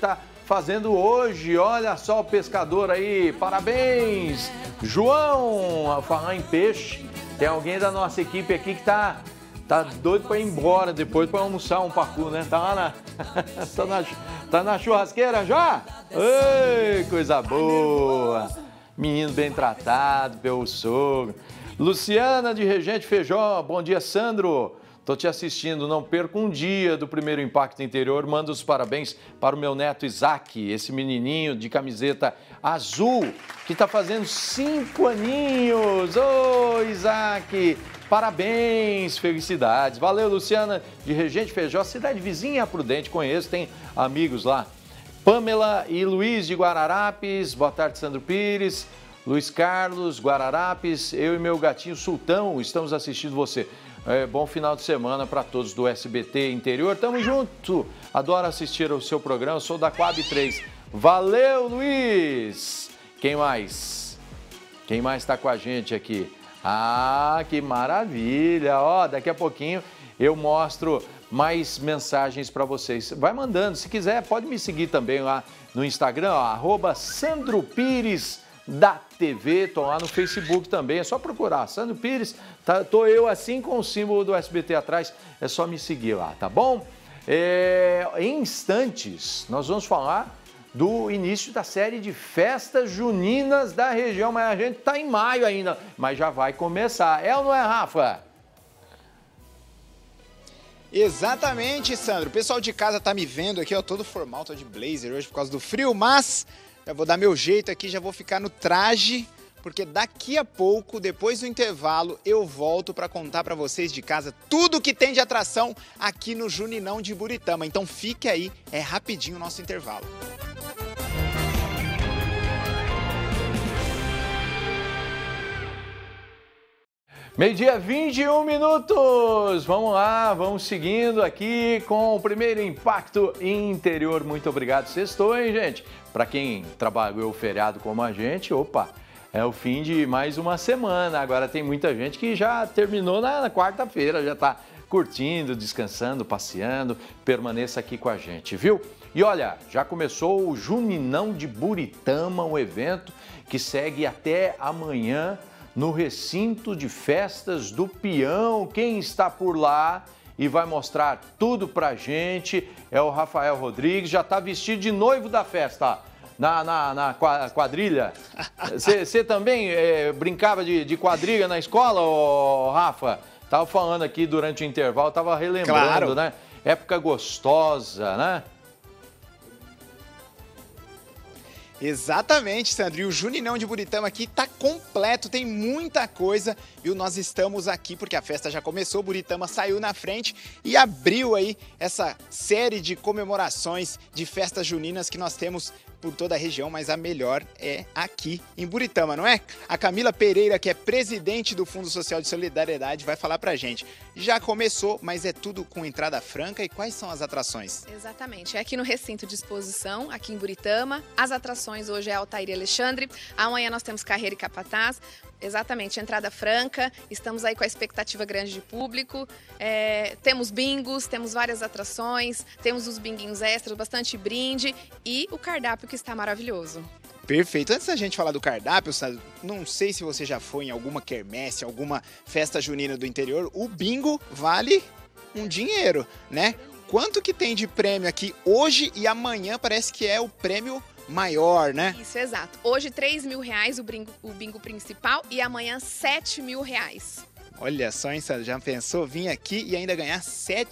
fazendo hoje. Olha só o pescador aí, parabéns! João, a falar em peixe, tem alguém da nossa equipe aqui que tá doido para ir embora depois para almoçar um pacu, né? Tá lá tá na churrasqueira já? Ei, coisa boa! Menino bem tratado pelo sogro. Luciana de Regente Feijó, bom dia, Sandro. Tô te assistindo, não perca um dia do primeiro Impacto Interior. Manda os parabéns para o meu neto Isaac, esse menininho de camiseta azul, que tá fazendo 5 aninhos. Ô, Isaac, parabéns, felicidades. Valeu, Luciana de Regente Feijó, cidade vizinha a Prudente, conheço, tem amigos lá. Pamela e Luiz de Guararapes, boa tarde, Sandro Pires. Luiz Carlos, Guararapes, eu e meu gatinho Sultão estamos assistindo você. Bom final de semana para todos do SBT Interior. Tamo junto. Adoro assistir ao seu programa. Sou da Coab 3. Valeu, Luiz. Quem mais? Quem mais está com a gente aqui? Ah, que maravilha. Ó, daqui a pouquinho eu mostro mais mensagens para vocês. Vai mandando. Se quiser, pode me seguir também lá no Instagram, @SandroPires da TV, tô lá no Facebook também, é só procurar, Sandro Pires, tô eu assim com o símbolo do SBT atrás, é só me seguir lá, tá bom? Em instantes, nós vamos falar do início da série de festas juninas da região, mas a gente tá em maio ainda, mas já vai começar, é ou não é, Rafa? Exatamente, Sandro, o pessoal de casa tá me vendo aqui, ó, todo formal, tô de blazer hoje por causa do frio, mas... eu vou dar meu jeito aqui, já vou ficar no traje, porque daqui a pouco, depois do intervalo, eu volto para contar para vocês de casa tudo que tem de atração aqui no Juninão de Buritama. Então fique aí, é rapidinho o nosso intervalo. Meio-dia, 21 minutos. Vamos lá, vamos seguindo aqui com o primeiro Impacto Interior. Muito obrigado. Sextou, hein, gente? Para quem trabalhou o feriado como a gente, opa, é o fim de mais uma semana. Agora tem muita gente que já terminou na quarta-feira, já está curtindo, descansando, passeando. Permaneça aqui com a gente, viu? E olha, já começou o Juninão de Buritama, um evento que segue até amanhã no recinto de festas do Peão. Quem está por lá e vai mostrar tudo pra gente é o Rafael Rodrigues, já está vestido de noivo da festa, na quadrilha. Você também brincava de quadrilha na escola, ô, Rafa? Tava falando aqui durante o intervalo, tava relembrando, claro, né? Época gostosa, né? Exatamente, Sandro. E o Juninão de Buritama aqui tá completo, tem muita coisa, viu? Nós estamos aqui porque a festa já começou, Buritama saiu na frente e abriu aí essa série de comemorações de festas juninas que nós temos por toda a região, mas a melhor é aqui em Buritama, não é? A Camila Pereira, que é presidente do Fundo Social de Solidariedade, vai falar pra gente. Já começou, mas é tudo com entrada franca, e quais são as atrações? Exatamente, é aqui no recinto de exposição, aqui em Buritama. As atrações hoje é Altair e Alexandre, amanhã nós temos Carreira e Capataz. Exatamente, entrada franca, estamos aí com a expectativa grande de público, temos bingos, temos várias atrações, temos os binguinhos extras, bastante brinde e o cardápio que está maravilhoso. Perfeito. Antes da gente falar do cardápio, não sei se você já foi em alguma quermesse, alguma festa junina do interior, o bingo vale um dinheiro, né? Quanto que tem de prêmio aqui hoje e amanhã parece que é o prêmio maior, né? Isso, exato. Hoje R$3.000 o bingo principal e amanhã R$7.000. Olha só, hein, Sandra? Já pensou vir aqui e ainda ganhar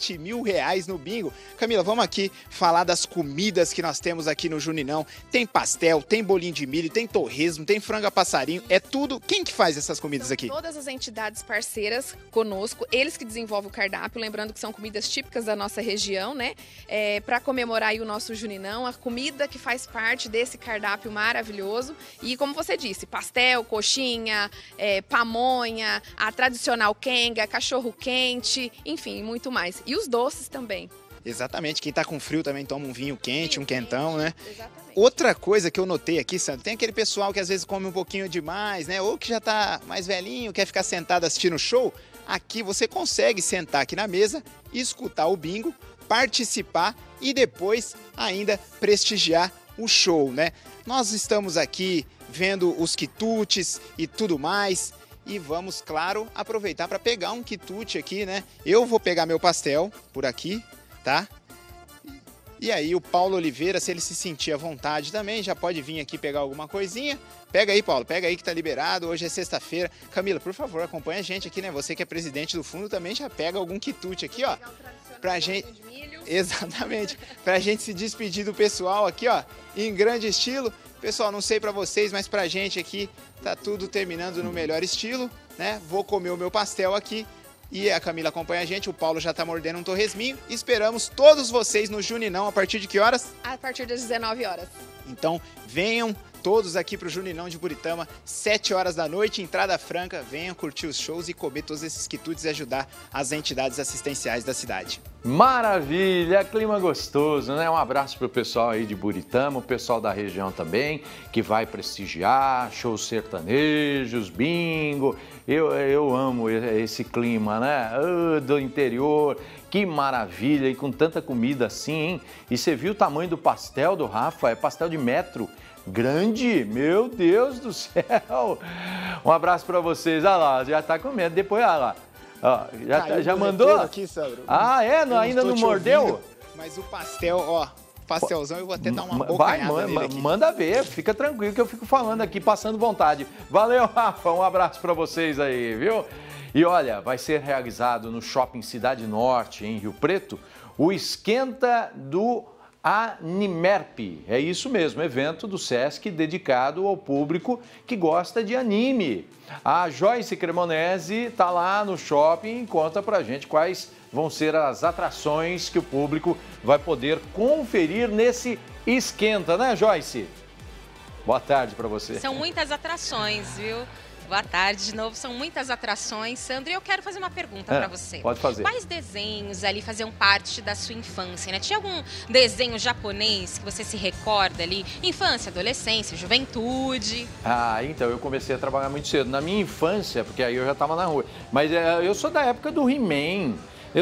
R$7.000 no bingo? Camila, vamos aqui falar das comidas que nós temos aqui no Juninão. Tem pastel, tem bolinho de milho, tem torresmo, tem frango a passarinho, é tudo. Quem que faz essas comidas aqui? Todas as entidades parceiras conosco, eles que desenvolvem o cardápio, lembrando que são comidas típicas da nossa região, né? Para comemorar aí o nosso Juninão, a comida que faz parte desse cardápio maravilhoso. E como você disse, pastel, coxinha, pamonha, a tradicional quenga, cachorro quente, enfim, muito mais. E os doces também. Exatamente, quem tá com frio também toma um vinho quente, um quentão, né? Exatamente. Outra coisa que eu notei aqui, Sandro, tem aquele pessoal que às vezes come um pouquinho demais, né? Ou que já tá mais velhinho, quer ficar sentado assistindo o show. Aqui você consegue sentar aqui na mesa, escutar o bingo, participar e depois ainda prestigiar o show, né? Nós estamos aqui vendo os quitutes e tudo mais. E vamos, claro, aproveitar para pegar um quitute aqui, né? Eu vou pegar meu pastel por aqui, tá? E aí o Paulo Oliveira, se ele se sentir à vontade também, já pode vir aqui pegar alguma coisinha. Pega aí, Paulo, pega aí que tá liberado. Hoje é sexta-feira. Camila, por favor, acompanha a gente aqui, né? Você que é presidente do fundo também já pega algum quitute aqui, ó. Pra gente... Exatamente. Pra gente se despedir do pessoal aqui, ó, em grande estilo. Pessoal, não sei pra vocês, mas pra gente aqui tá tudo terminando no melhor estilo, né? Vou comer o meu pastel aqui. E a Camila acompanha a gente, o Paulo já tá mordendo um torresminho. Esperamos todos vocês no Juninão a partir de que horas? A partir das 19 horas. Então, venham todos aqui pro Juninão de Buritama, 7 horas da noite, entrada franca. Venham curtir os shows e comer todos esses quitutes e ajudar as entidades assistenciais da cidade. Maravilha, clima gostoso, né? Um abraço pro pessoal aí de Buritama, o pessoal da região também, que vai prestigiar, shows sertanejos, bingo. Eu amo esse clima, né? Do interior, que maravilha, e com tanta comida assim, hein? E você viu o tamanho do pastel do Rafa? É pastel de metro. Grande, meu Deus do céu. Um abraço para vocês. Olha lá, já tá comendo. Depois, olha lá. Ó, já mandou? Aqui, Sandro. Ah, é? Ainda não mordeu? Ouvindo, mas o pastel, ó, pastelzão, eu vou até dar uma bocanhada nele aqui. Manda ver, fica tranquilo que eu fico falando aqui, passando vontade. Valeu, Rafa, um abraço para vocês aí, viu? E olha, vai ser realizado no Shopping Cidade Norte, em Rio Preto, o Esquenta do Animerp. É isso mesmo, evento do Sesc dedicado ao público que gosta de anime. A Joyce Cremonese está lá no shopping e conta pra gente quais vão ser as atrações que o público vai poder conferir nesse Esquenta, né, Joyce? Boa tarde para você. São muitas atrações, viu? Boa tarde de novo, são muitas atrações. Sandro, eu quero fazer uma pergunta para você. Pode fazer. Quais desenhos ali faziam parte da sua infância, né? Tinha algum desenho japonês que você se recorda ali? Infância, adolescência, juventude? Ah, então, eu comecei a trabalhar muito cedo. Na minha infância, porque aí eu já estava na rua. Mas eu sou da época do He-Man. Eu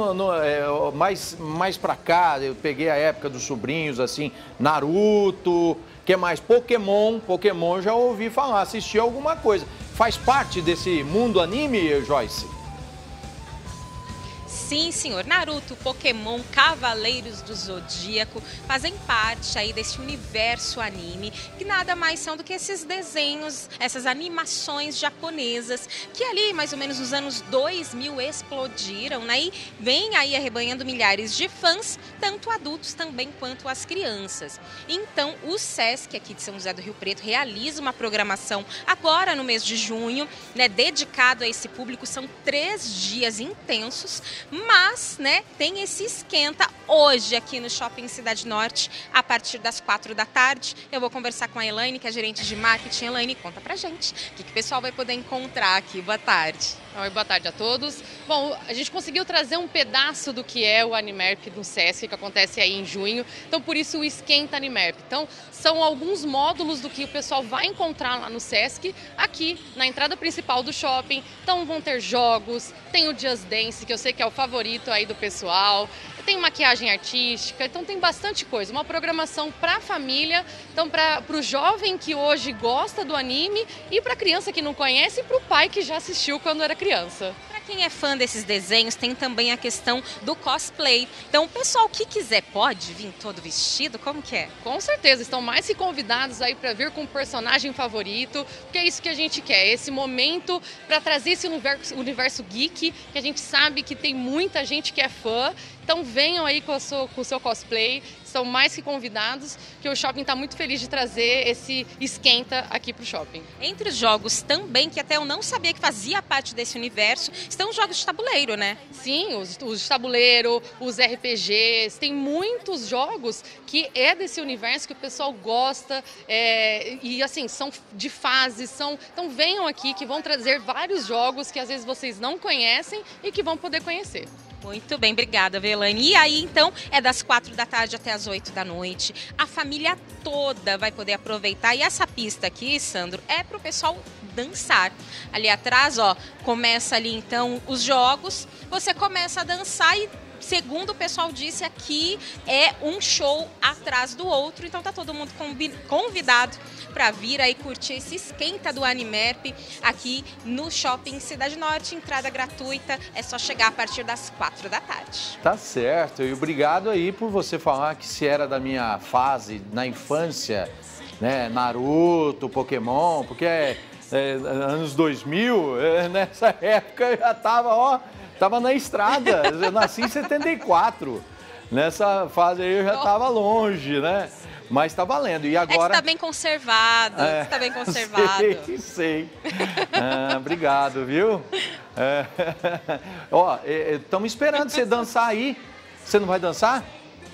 mais pra cá, eu peguei a época dos sobrinhos, assim, Naruto, que mais? Pokémon já ouvi falar, assisti alguma coisa. Faz parte desse mundo anime, Joyce? Sim, senhor. Naruto, Pokémon, Cavaleiros do Zodíaco fazem parte aí desse universo anime, que nada mais são do que esses desenhos, essas animações japonesas, que ali, mais ou menos nos anos 2000, explodiram, né? E vem aí arrebanhando milhares de fãs, tanto adultos também quanto as crianças. Então, o Sesc aqui de São José do Rio Preto realiza uma programação agora no mês de junho, né? Dedicado a esse público. São 3 dias intensos, mas, né, tem esse esquenta hoje aqui no Shopping Cidade Norte, a partir das 4 da tarde. Eu vou conversar com a Elaine, que é gerente de marketing. Elaine, conta pra gente o que o pessoal vai poder encontrar aqui. Boa tarde. Oi, boa tarde a todos. Bom, a gente conseguiu trazer um pedaço do que é o Animerp do Sesc, que acontece aí em junho. Então, por isso, o Esquenta Animerp. Então, são alguns módulos do que o pessoal vai encontrar lá no Sesc, aqui na entrada principal do shopping. Então, vão ter jogos, tem o Just Dance, que eu sei que é o favorito aí do pessoal. Tem maquiagem artística, então tem bastante coisa. Uma programação para a família, então para o jovem que hoje gosta do anime e para a criança que não conhece e para o pai que já assistiu quando era criança. Para quem é fã desses desenhos, tem também a questão do cosplay. Então, o pessoal que quiser pode vir todo vestido? Como que é? Com certeza, estão mais que convidados aí para vir com o personagem favorito, porque é isso que a gente quer, esse momento para trazer esse universo geek, que a gente sabe que tem muita gente que é fã. Então venham aí com o seu cosplay, são mais que convidados, que o shopping está muito feliz de trazer esse esquenta aqui para o shopping. Entre os jogos também, que até eu não sabia que fazia parte desse universo, estão os jogos de tabuleiro, né? Sim, os de tabuleiro, os RPGs, tem muitos jogos que é desse universo que o pessoal gosta, e assim, são de fases, então venham aqui que vão trazer vários jogos que às vezes vocês não conhecem e que vão poder conhecer. Muito bem, obrigada, Velane. E aí, então, é das 4 da tarde até as 8 da noite. A família toda vai poder aproveitar. E essa pista aqui, Sandro, é para o pessoal dançar. Ali atrás, ó, começa ali, então, os jogos. Você começa a dançar e segundo o pessoal disse aqui, é um show atrás do outro, então tá todo mundo convidado para vir aí curtir esse esquenta do Animerp aqui no Shopping Cidade Norte, entrada gratuita, é só chegar a partir das 4 da tarde. Tá certo, e obrigado aí por você falar que se era da minha fase na infância, né, Naruto, Pokémon, porque anos 2000, nessa época eu já tava na estrada, eu nasci em 74, nessa fase aí eu já tava longe, né? Mas tá valendo. E agora... É que tá bem conservado, tá bem conservado. Sei. Obrigado, viu? Ó, estamos esperando você dançar aí. Você não vai dançar?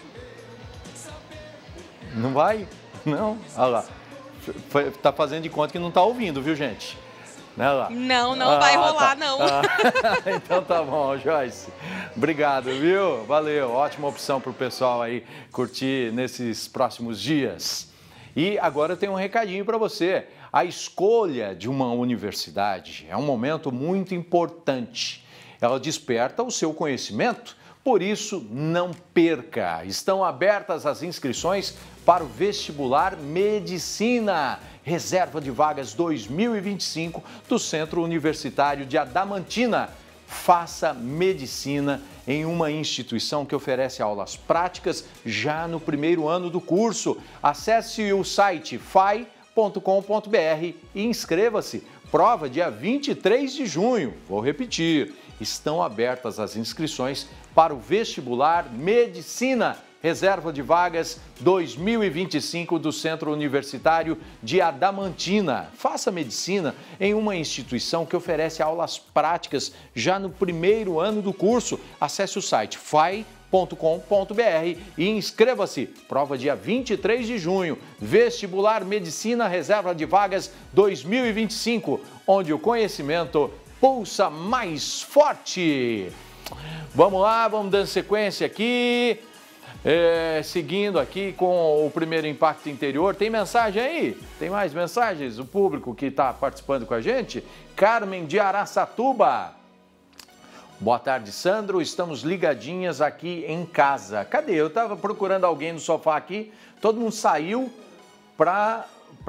Não vai? Não? Olha lá. Tá fazendo de conta que não tá ouvindo, viu, gente? Não vai rolar, não. Então tá bom, Joyce. Obrigado, viu? Valeu. Ótima opção pro pessoal aí curtir nesses próximos dias. E agora eu tenho um recadinho para você. A escolha de uma universidade é um momento muito importante. Ela desperta o seu conhecimento, por isso não perca. Estão abertas as inscrições para o vestibular Medicina, reserva de vagas 2025 do Centro Universitário de Adamantina. Faça medicina em uma instituição que oferece aulas práticas já no primeiro ano do curso. Acesse o site fai.com.br e inscreva-se. Prova dia 23 de junho. Vou repetir, estão abertas as inscrições para o vestibular Medicina, reserva de vagas 2025 do Centro Universitário de Adamantina. Faça medicina em uma instituição que oferece aulas práticas já no primeiro ano do curso. Acesse o site fai.com.br e inscreva-se. Prova dia 23 de junho. Vestibular Medicina, reserva de vagas 2025, onde o conhecimento pulsa mais forte. Vamos lá, vamos dando sequência aqui. Seguindo aqui com o primeiro Impacto Interior. Tem mensagem aí? Tem mais mensagens? O público que está participando com a gente? Carmen de Araçatuba. Boa tarde, Sandro. Estamos ligadinhas aqui em casa. Cadê? Eu estava procurando alguém no sofá aqui. Todo mundo saiu para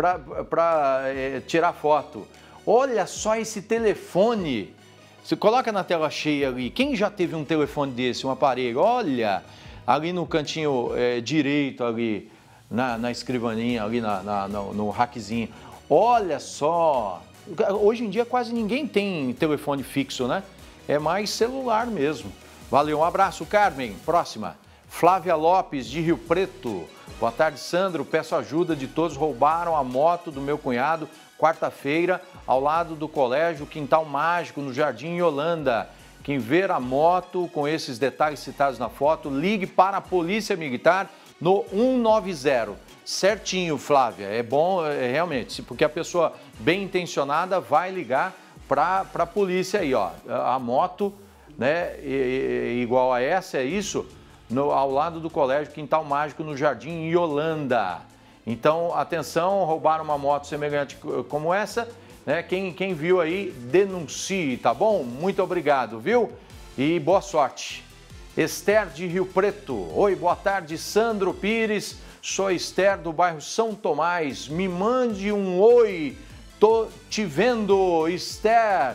tirar foto. Olha só esse telefone. Você coloca na tela cheia ali. Quem já teve um telefone desse, um aparelho? Olha... Ali no cantinho direito, ali na escrivaninha, ali no rackzinho. Olha só! Hoje em dia quase ninguém tem telefone fixo, né? É mais celular mesmo. Valeu, um abraço, Carmen. Próxima. Flávia Lopes, de Rio Preto. Boa tarde, Sandro. Peço ajuda de todos. Roubaram a moto do meu cunhado quarta-feira, ao lado do colégio Quintal Mágico, no Jardim Yolanda. Quem ver a moto com esses detalhes citados na foto, ligue para a Polícia Militar no 190. Certinho, Flávia. É bom, realmente, porque a pessoa bem intencionada vai ligar para a polícia aí, ó. A moto, né, igual a essa, é isso, ao lado do colégio Quintal Mágico, no Jardim Yolanda. Então, atenção, roubaram uma moto semelhante como essa. Né? Quem viu aí, denuncie, tá bom? Muito obrigado, viu? E boa sorte. Esther de Rio Preto. Oi, boa tarde, Sandro Pires. Sou Esther do bairro São Tomás. Me mande um oi. Tô te vendo, Esther.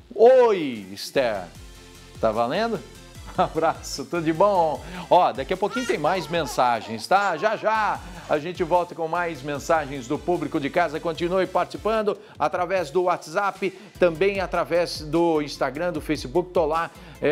Oi, Esther. Tá valendo? Abraço, tudo de bom? Ó, daqui a pouquinho tem mais mensagens, tá? Já a gente volta com mais mensagens do público de casa. Continue participando através do WhatsApp, também através do Instagram, do Facebook. Tô lá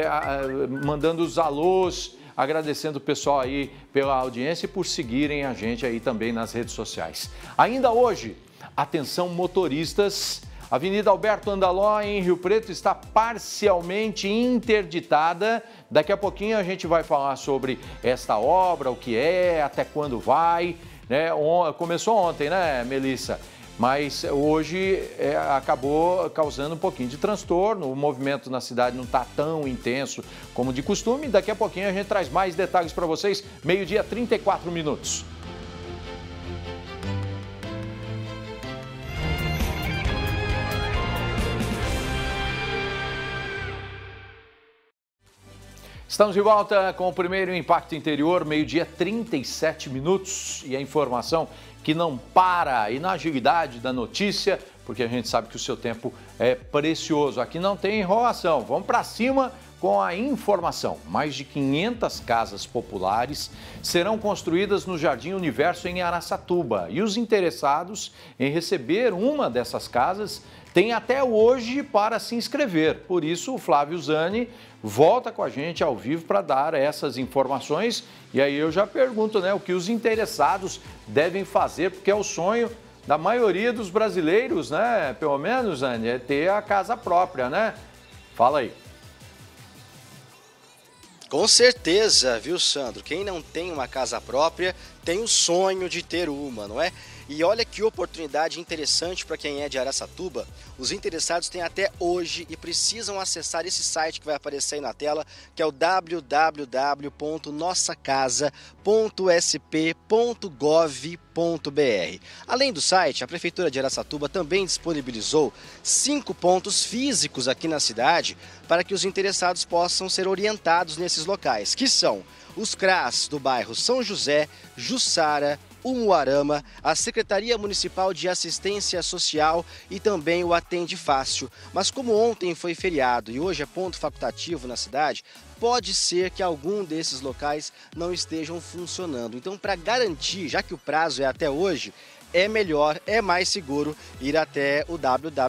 mandando os alôs, agradecendo o pessoal aí pela audiência e por seguirem a gente aí também nas redes sociais. Ainda hoje, atenção motoristas, Avenida Alberto Andaló, em Rio Preto, está parcialmente interditada. Daqui a pouquinho a gente vai falar sobre esta obra, o que é, até quando vai. Né? Começou ontem, né, Melissa? Mas hoje acabou causando um pouquinho de transtorno. O movimento na cidade não está tão intenso como de costume. Daqui a pouquinho a gente traz mais detalhes para vocês. 12h, 34 minutos. Estamos de volta com o primeiro Impacto Interior, meio-dia 37 minutos. E a informação que não para, e na agilidade da notícia, porque a gente sabe que o seu tempo é precioso. Aqui não tem enrolação, vamos para cima com a informação. Mais de 500 casas populares serão construídas no Jardim Universo em Araçatuba. E os interessados em receber uma dessas casas têm até hoje para se inscrever. Por isso, o Flávio Zani volta com a gente ao vivo para dar essas informações. E aí eu já pergunto, né, o que os interessados devem fazer, porque é o sonho da maioria dos brasileiros, né, pelo menos, Zani, é ter a casa própria, né? Fala aí. Com certeza, viu, Sandro? Quem não tem uma casa própria tem o sonho de ter uma, não é? E olha que oportunidade interessante para quem é de Araçatuba. Os interessados têm até hoje e precisam acessar esse site que vai aparecer aí na tela, que é o www.nossacasa.sp.gov.br. Além do site, a Prefeitura de Araçatuba também disponibilizou 5 pontos físicos aqui na cidade para que os interessados possam ser orientados nesses locais, que são os CRAS do bairro São José, Jussara, Umuarama, a Secretaria Municipal de Assistência Social e também o Atende Fácil. Mas como ontem foi feriado e hoje é ponto facultativo na cidade, pode ser que algum desses locais não estejam funcionando. Então, para garantir, já que o prazo é até hoje, é melhor, é mais seguro ir até o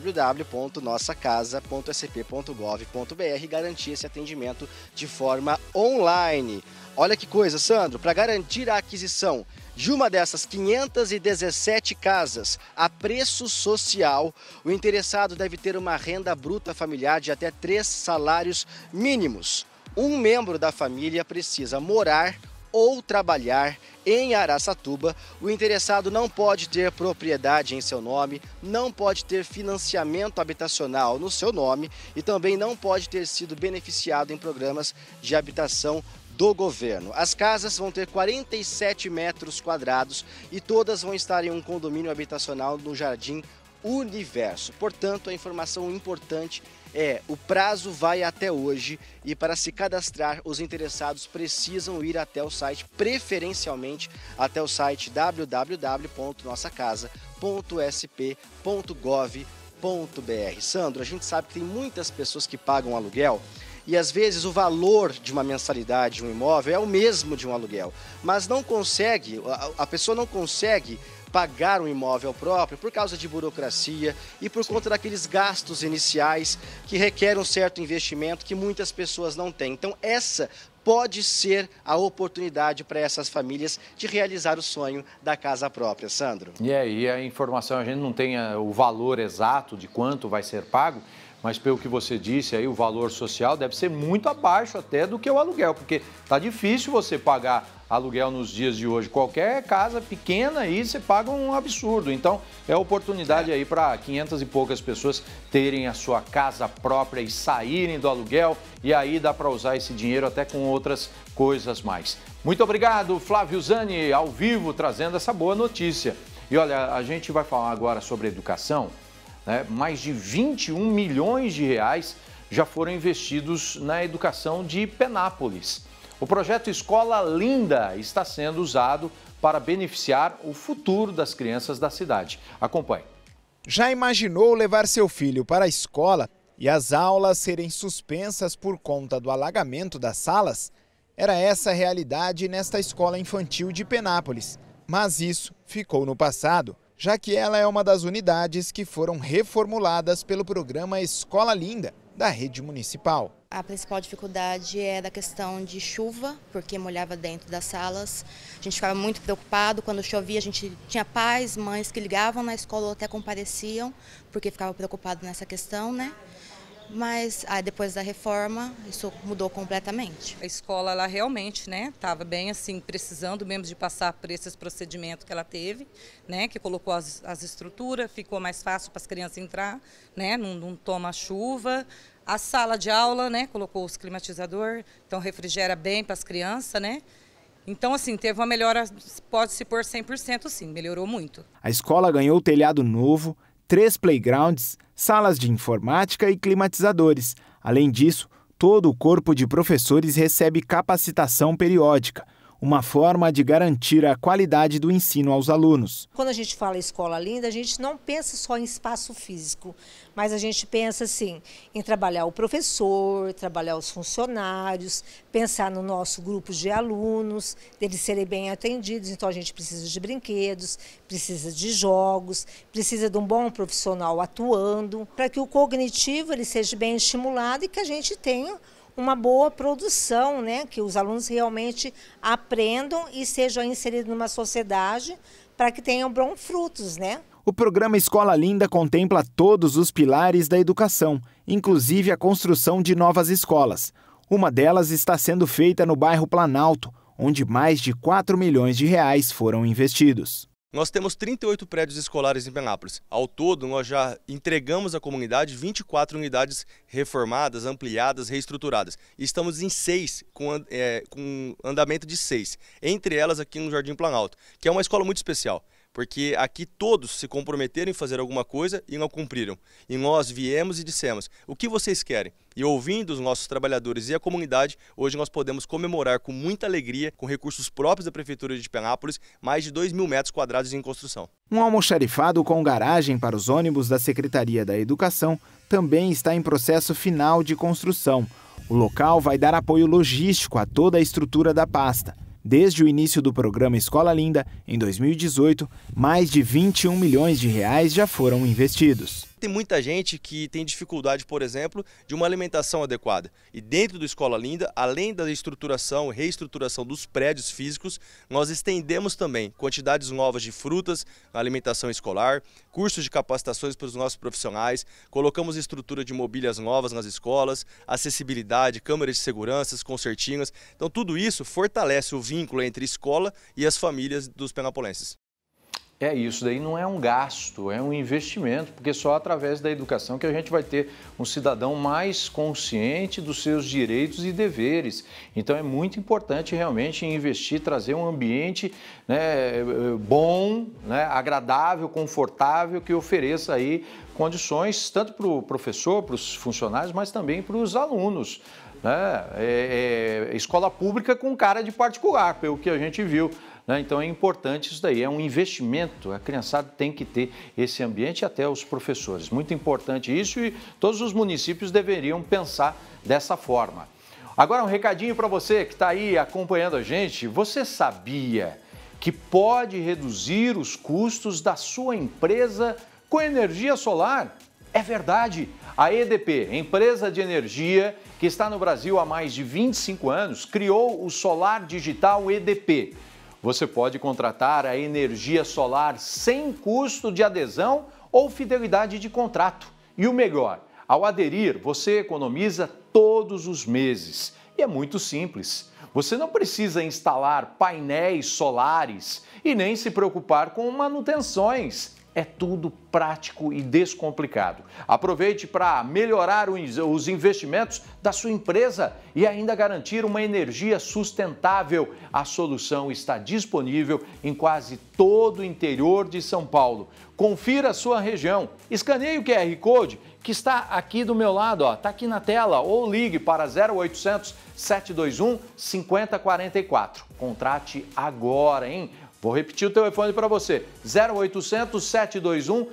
www.nossacasa.sp.gov.br e garantir esse atendimento de forma online. Olha que coisa, Sandro, para garantir a aquisição de uma dessas 517 casas a preço social, o interessado deve ter uma renda bruta familiar de até 3 salários mínimos. Um membro da família precisa morar ou trabalhar em Araçatuba. O interessado não pode ter propriedade em seu nome, não pode ter financiamento habitacional no seu nome e também não pode ter sido beneficiado em programas de habitação do governo. As casas vão ter 47 metros quadrados e todas vão estar em um condomínio habitacional no Jardim Universo. Portanto, a informação importante é: o prazo vai até hoje e para se cadastrar, os interessados precisam ir até o site, preferencialmente até o site www.nossacasa.sp.gov.br. Sandro, a gente sabe que tem muitas pessoas que pagam aluguel e às vezes o valor de uma mensalidade de um imóvel é o mesmo de um aluguel, mas não consegue, a pessoa não consegue pagar um imóvel próprio por causa de burocracia e por conta daqueles gastos iniciais que requerem um certo investimento que muitas pessoas não têm. Então essa pode ser a oportunidade para essas famílias de realizar o sonho da casa própria, Sandro. E aí a informação, a gente não tem o valor exato de quanto vai ser pago, mas pelo que você disse aí, o valor social deve ser muito abaixo até do que o aluguel, porque tá difícil você pagar aluguel nos dias de hoje. Qualquer casa pequena aí você paga um absurdo. Então é oportunidade aí para 500 e poucas pessoas terem a sua casa própria e saírem do aluguel, e aí dá para usar esse dinheiro até com outras coisas mais. Muito obrigado, Flávio Zani, ao vivo, trazendo essa boa notícia. E olha, a gente vai falar agora sobre educação. Mais de 21 milhões de reais já foram investidos na educação de Penápolis. O projeto Escola Linda está sendo usado para beneficiar o futuro das crianças da cidade. Acompanhe. Já imaginou levar seu filho para a escola e as aulas serem suspensas por conta do alagamento das salas? Era essa a realidade nesta escola infantil de Penápolis. Mas isso ficou no passado, já que ela é uma das unidades que foram reformuladas pelo programa Escola Linda, da rede municipal. A principal dificuldade é da questão de chuva, porque molhava dentro das salas. A gente ficava muito preocupado, quando chovia a gente tinha pais, mães que ligavam na escola ou até compareciam, porque ficavam preocupados nessa questão, né? Mas depois da reforma, isso mudou completamente. A escola, ela realmente, estava bem assim, precisando mesmo de passar por esses procedimentos que ela teve, que colocou as estruturas, ficou mais fácil para as crianças entrar, não toma chuva. A sala de aula, colocou os climatizador, então refrigera bem para as crianças, Então, assim, teve uma melhora, pode-se pôr 100%, sim, melhorou muito. A escola ganhou telhado novo, 3 playgrounds, salas de informática e climatizadores. Além disso, todo o corpo de professores recebe capacitação periódica, uma forma de garantir a qualidade do ensino aos alunos. Quando a gente fala escola linda, a gente não pensa só em espaço físico, mas a gente pensa assim, em trabalhar o professor, trabalhar os funcionários, pensar no nosso grupo de alunos, deles serem bem atendidos. Então a gente precisa de brinquedos, precisa de jogos, precisa de um bom profissional atuando, para que o cognitivo ele seja bem estimulado e que a gente tenha uma boa produção, né? Que os alunos realmente aprendam e sejam inseridos numa sociedade para que tenham bons frutos, né? O programa Escola Linda contempla todos os pilares da educação, inclusive a construção de novas escolas. Uma delas está sendo feita no bairro Planalto, onde mais de 4 milhões de reais foram investidos. Nós temos 38 prédios escolares em Penápolis. Ao todo, nós já entregamos à comunidade 24 unidades reformadas, ampliadas, reestruturadas. E estamos em 6, com andamento de 6. Entre elas aqui no Jardim Planalto, que é uma escola muito especial. Porque aqui todos se comprometeram em fazer alguma coisa e não cumpriram. E nós viemos e dissemos, o que vocês querem? E ouvindo os nossos trabalhadores e a comunidade, hoje nós podemos comemorar com muita alegria, com recursos próprios da Prefeitura de Penápolis, mais de 2.000 metros quadrados em construção. Um almoxarifado com garagem para os ônibus da Secretaria da Educação também está em processo final de construção. O local vai dar apoio logístico a toda a estrutura da pasta. Desde o início do programa Escola Linda, em 2018, mais de 21 milhões de reais já foram investidos. Tem muita gente que tem dificuldade, por exemplo, de uma alimentação adequada. E dentro do Escola Linda, além da estruturação, reestruturação dos prédios físicos, nós estendemos também quantidades novas de frutas, alimentação escolar, cursos de capacitações para os nossos profissionais, colocamos estrutura de mobílias novas nas escolas, acessibilidade, câmeras de segurança, concertinas. Então tudo isso fortalece o vínculo entre escola e as famílias dos penapolenses. Isso daí não é um gasto, é um investimento, porque só através da educação que a gente vai ter um cidadão mais consciente dos seus direitos e deveres. Então é muito importante realmente investir, trazer um ambiente, né, bom, né, agradável, confortável, que ofereça aí condições tanto para o professor, para os funcionários, mas também para os alunos. Escola pública com cara de particular, pelo que a gente viu. Então é importante isso daí, é um investimento, a criançada tem que ter esse ambiente e até os professores. Muito importante isso e todos os municípios deveriam pensar dessa forma. Agora um recadinho para você que está aí acompanhando a gente, você sabia que pode reduzir os custos da sua empresa com energia solar? É verdade, a EDP, empresa de energia que está no Brasil há mais de 25 anos, criou o Solar Digital EDP. Você pode contratar a energia solar sem custo de adesão ou fidelidade de contrato. E o melhor, ao aderir, você economiza todos os meses. E é muito simples. Você não precisa instalar painéis solares e nem se preocupar com manutenções. É tudo prático e descomplicado. Aproveite para melhorar os investimentos da sua empresa e ainda garantir uma energia sustentável. A solução está disponível em quase todo o interior de São Paulo. Confira a sua região. Escaneie o QR Code que está aqui do meu lado, está aqui na tela, ou ligue para 0800 721 5044. Contrate agora, hein? Vou repetir o telefone para você, 0800 721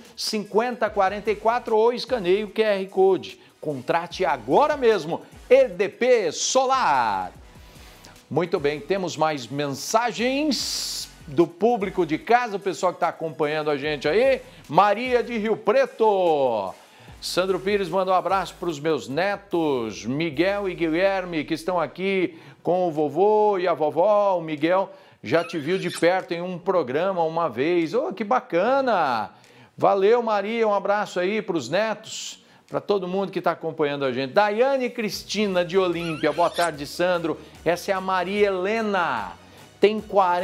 5044 ou escaneie o QR Code. Contrate agora mesmo, EDP Solar. Muito bem, temos mais mensagens do público de casa, o pessoal que está acompanhando a gente aí. Maria de Rio Preto. Sandro Pires manda um abraço para os meus netos, Miguel e Guilherme, que estão aqui com o vovô e a vovó. O Miguel já te viu de perto em um programa uma vez. Oh, que bacana! Valeu, Maria, um abraço aí para os netos, para todo mundo que está acompanhando a gente. Daiane Cristina de Olímpia, boa tarde, Sandro. Essa é a Maria Helena. Tem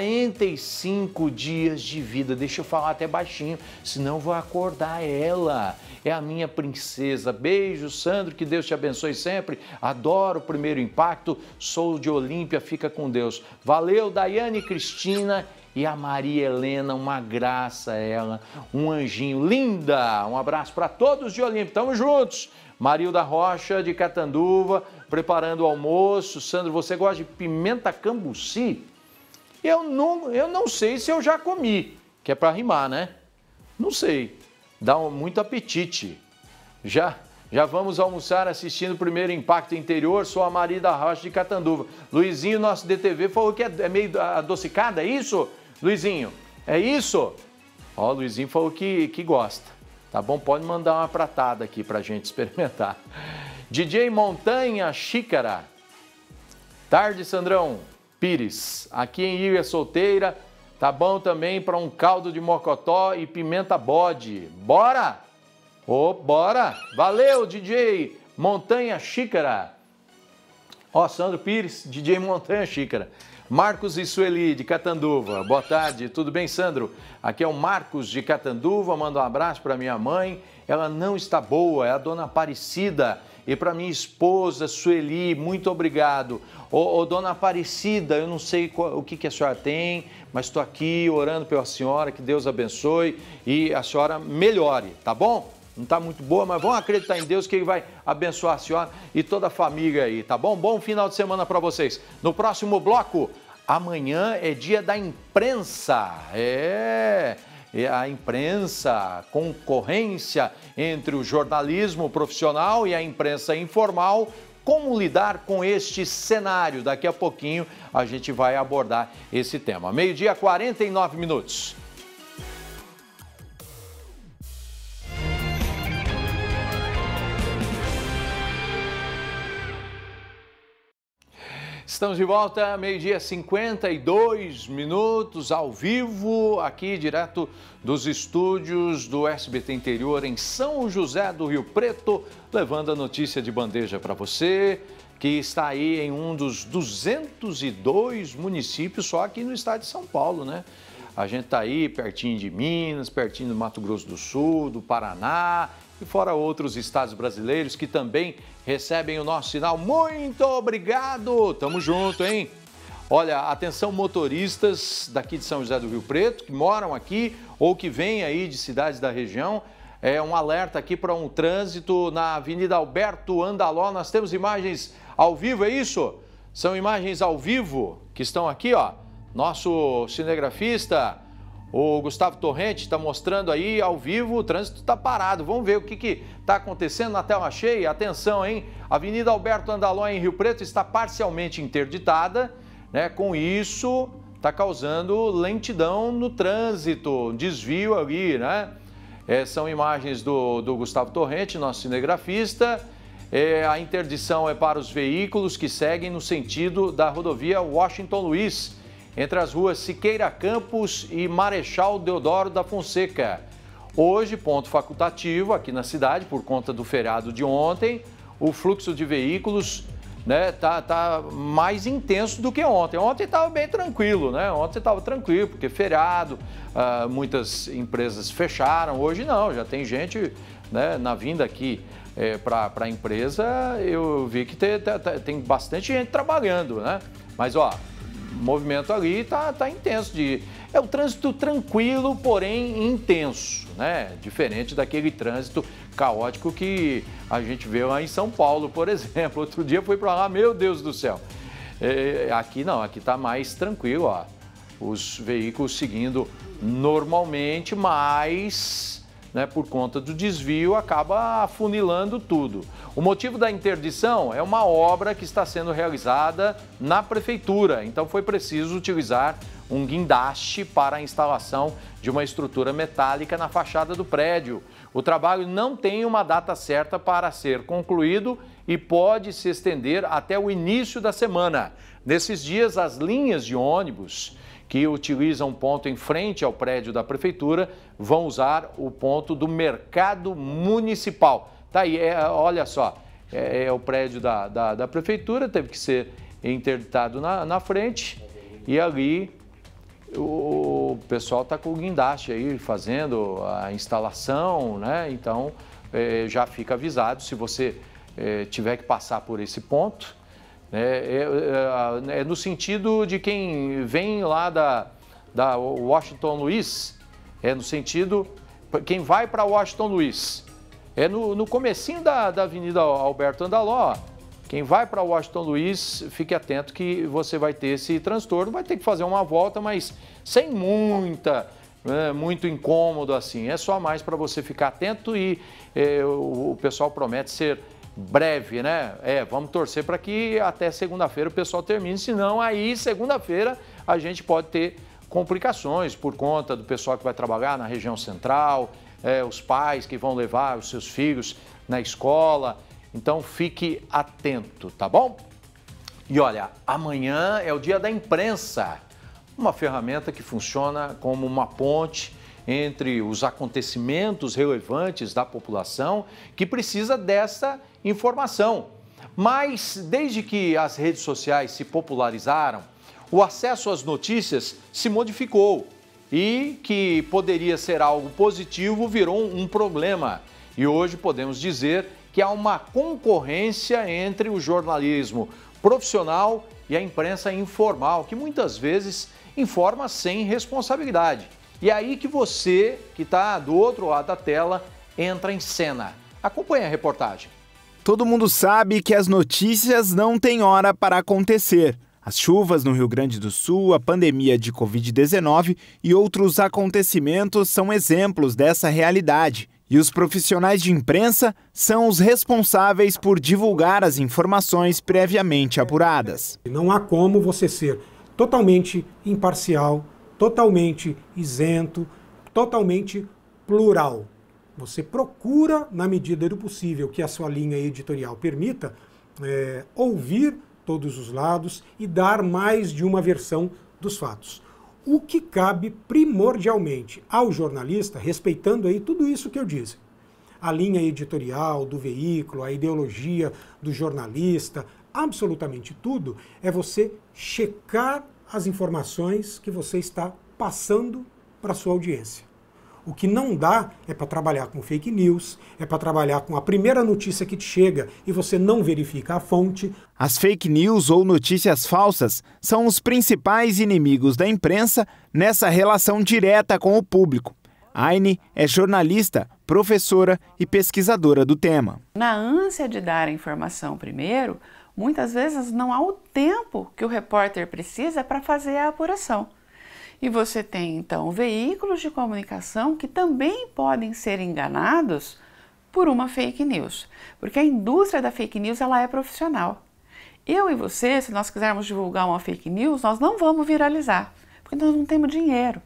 45 dias de vida. Deixa eu falar até baixinho, senão eu vou acordar ela. É a minha princesa. Beijo, Sandro, que Deus te abençoe sempre. Adoro o Primeiro Impacto. Sou de Olímpia, fica com Deus. Valeu, Daiane Cristina e a Maria Helena, uma graça ela, um anjinho. Linda! Um abraço para todos de Olímpia. Tamo juntos. Marilda Rocha, de Catanduva, preparando o almoço. Sandro, você gosta de pimenta cambuci? Eu não sei se eu já comi, que é para rimar, né? Não sei, dá muito apetite. Já vamos almoçar assistindo o primeiro Impacto Interior, sou a Marilda Rocha de Catanduva. Luizinho, nosso DTV, falou que é meio adocicada, é isso, Luizinho? É isso? Ó, o Luizinho falou que gosta. Tá bom? Pode mandar uma pratada aqui pra gente experimentar. DJ Montanha Xícara. Tarde, Sandrão Pires. Aqui em Ilha Solteira, tá bom também para um caldo de mocotó e pimenta bode. Bora? Ô, bora! Valeu, DJ Montanha Xícara. Ó, Sandro Pires, DJ Montanha Xícara. Marcos e Sueli, de Catanduva. Boa tarde, tudo bem, Sandro? Aqui é o Marcos, de Catanduva, manda um abraço para minha mãe. Ela não está boa, é a dona Aparecida. E para minha esposa, Sueli, muito obrigado. Ô, dona Aparecida, eu não sei o que a senhora tem, mas estou aqui orando pela senhora, que Deus abençoe e a senhora melhore, tá bom? Não está muito boa, mas vamos acreditar em Deus que Ele vai abençoar a senhora e toda a família aí, tá bom? Bom final de semana para vocês. No próximo bloco, amanhã é dia da imprensa. É a imprensa, concorrência entre o jornalismo profissional e a imprensa informal. Como lidar com este cenário? Daqui a pouquinho a gente vai abordar esse tema. 12h49. Estamos de volta, 12h52, ao vivo, aqui direto dos estúdios do SBT Interior em São José do Rio Preto, levando a notícia de bandeja para você, que está aí em um dos 202 municípios só aqui no estado de São Paulo, né? A gente está aí pertinho de Minas, pertinho do Mato Grosso do Sul, do Paraná e fora outros estados brasileiros que também recebem o nosso sinal. Muito obrigado! Tamo junto, hein? Olha, atenção motoristas daqui de São José do Rio Preto, que moram aqui ou que vêm aí de cidades da região. É um alerta aqui para um trânsito na Avenida Alberto Andaló. Nós temos imagens ao vivo, é isso? São imagens ao vivo que estão aqui, ó. Nosso cinegrafista, o Gustavo Torrente, está mostrando aí ao vivo, o trânsito está parado. Vamos ver o que está acontecendo na tela cheia. Atenção, hein? Avenida Alberto Andaló, em Rio Preto, está parcialmente interditada, né? Com isso, está causando lentidão no trânsito, desvio ali, né? São imagens do Gustavo Torrente, nosso cinegrafista. A interdição é para os veículos que seguem no sentido da rodovia Washington Luiz, entre as ruas Siqueira Campos e Marechal Deodoro da Fonseca. Hoje, ponto facultativo aqui na cidade, por conta do feriado de ontem, o fluxo de veículos, né, tá mais intenso do que ontem. Ontem estava bem tranquilo, né? Ontem estava tranquilo, porque feriado, muitas empresas fecharam. Hoje não, já tem gente, né, na vinda aqui para a empresa, eu vi que tem bastante gente trabalhando, né? Mas, ó, o movimento ali tá intenso. É um trânsito tranquilo, porém intenso, né? Diferente daquele trânsito caótico que a gente vê lá em São Paulo, por exemplo. Outro dia fui para lá, meu Deus do céu. Aqui não, aqui tá mais tranquilo, ó. Os veículos seguindo normalmente, mas, né, por conta do desvio, acaba afunilando tudo. O motivo da interdição é uma obra que está sendo realizada na prefeitura, então foi preciso utilizar um guindaste para a instalação de uma estrutura metálica na fachada do prédio. O trabalho não tem uma data certa para ser concluído e pode se estender até o início da semana. Nesses dias, as linhas de ônibus que utilizam um ponto em frente ao prédio da prefeitura vão usar o ponto do mercado municipal. Tá aí, olha só, é o prédio da prefeitura, teve que ser interditado na frente e ali o pessoal está com o guindaste aí fazendo a instalação, né? Então já fica avisado, se você tiver que passar por esse ponto, no sentido de quem vem lá da Washington Luiz, no sentido, quem vai para Washington Luiz, É no comecinho da Avenida Alberto Andaló. Quem vai para Washington Luiz, fique atento que você vai ter esse transtorno, vai ter que fazer uma volta, mas sem muito incômodo assim. É só mais para você ficar atento e o pessoal promete ser breve, né? Vamos torcer para que até segunda-feira o pessoal termine, senão aí segunda-feira a gente pode ter complicações por conta do pessoal que vai trabalhar na região central, os pais que vão levar os seus filhos na escola. Então fique atento, tá bom? E olha, amanhã é o dia da imprensa, uma ferramenta que funciona como uma ponte entre os acontecimentos relevantes da população que precisa dessa informação. Mas desde que as redes sociais se popularizaram, o acesso às notícias se modificou e que poderia ser algo positivo virou um problema. E hoje podemos dizer que há uma concorrência entre o jornalismo profissional e a imprensa informal, que muitas vezes informa sem responsabilidade. E é aí que você, que está do outro lado da tela, entra em cena. Acompanhe a reportagem. Todo mundo sabe que as notícias não têm hora para acontecer. As chuvas no Rio Grande do Sul, a pandemia de Covid-19 e outros acontecimentos são exemplos dessa realidade. E os profissionais de imprensa são os responsáveis por divulgar as informações previamente apuradas. Não há como você ser totalmente imparcial, totalmente isento, totalmente plural. Você procura, na medida do possível que a sua linha editorial permita, ouvir todos os lados e dar mais de uma versão dos fatos. O que cabe primordialmente ao jornalista, respeitando aí tudo isso que eu disse, a linha editorial do veículo, a ideologia do jornalista, absolutamente tudo, é você checar as informações que você está passando para a sua audiência. O que não dá é para trabalhar com fake news, é para trabalhar com a primeira notícia que te chega e você não verifica a fonte. As fake news ou notícias falsas são os principais inimigos da imprensa nessa relação direta com o público. Aine é jornalista, professora e pesquisadora do tema. Na ânsia de dar a informação primeiro, muitas vezes não há o tempo que o repórter precisa para fazer a apuração. E você tem, então, veículos de comunicação que também podem ser enganados por uma fake news. Porque a indústria da fake news ela é profissional. Eu e você, se nós quisermos divulgar uma fake news, nós não vamos viralizar, porque nós não temos dinheiro.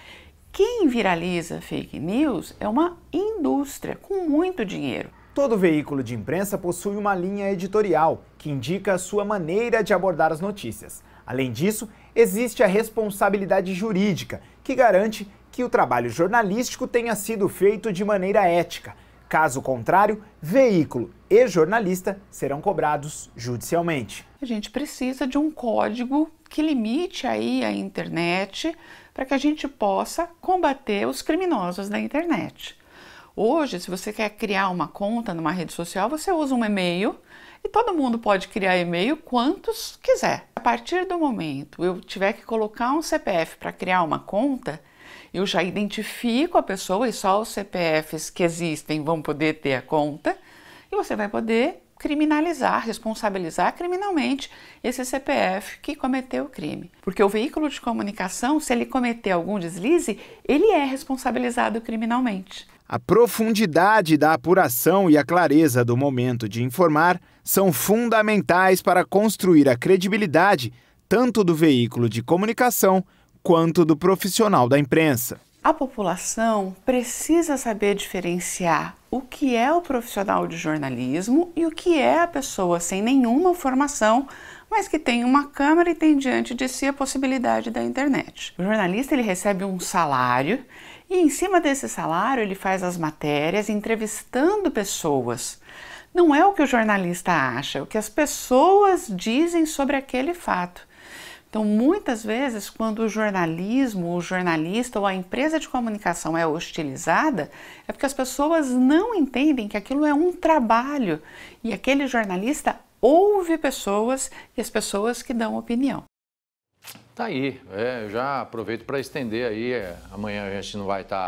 Quem viraliza fake news é uma indústria com muito dinheiro. Todo veículo de imprensa possui uma linha editorial que indica a sua maneira de abordar as notícias. Além disso, existe a responsabilidade jurídica, que garante que o trabalho jornalístico tenha sido feito de maneira ética. Caso contrário, veículo e jornalista serão cobrados judicialmente. A gente precisa de um código que limite aí a internet para que a gente possa combater os criminosos da internet. Hoje, se você quer criar uma conta numa rede social, você usa um e-mail e todo mundo pode criar e-mail quantos quiser. A partir do momento eu tiver que colocar um CPF para criar uma conta, eu já identifico a pessoa e só os CPFs que existem vão poder ter a conta e você vai poder criminalizar, responsabilizar criminalmente esse CPF que cometeu o crime. Porque o veículo de comunicação, se ele cometer algum deslize, ele é responsabilizado criminalmente. A profundidade da apuração e a clareza do momento de informar são fundamentais para construir a credibilidade tanto do veículo de comunicação quanto do profissional da imprensa. A população precisa saber diferenciar o que é o profissional de jornalismo e o que é a pessoa sem nenhuma formação, mas que tem uma câmera e tem diante de si a possibilidade da internet. O jornalista ele recebe um salário e em cima desse salário ele faz as matérias entrevistando pessoas. Não é o que o jornalista acha, é o que as pessoas dizem sobre aquele fato. Então, muitas vezes, quando o jornalismo, o jornalista ou a empresa de comunicação é hostilizada, é porque as pessoas não entendem que aquilo é um trabalho e aquele jornalista ouve pessoas e as pessoas que dão opinião. Tá aí, já aproveito para estender aí, amanhã a gente não vai estar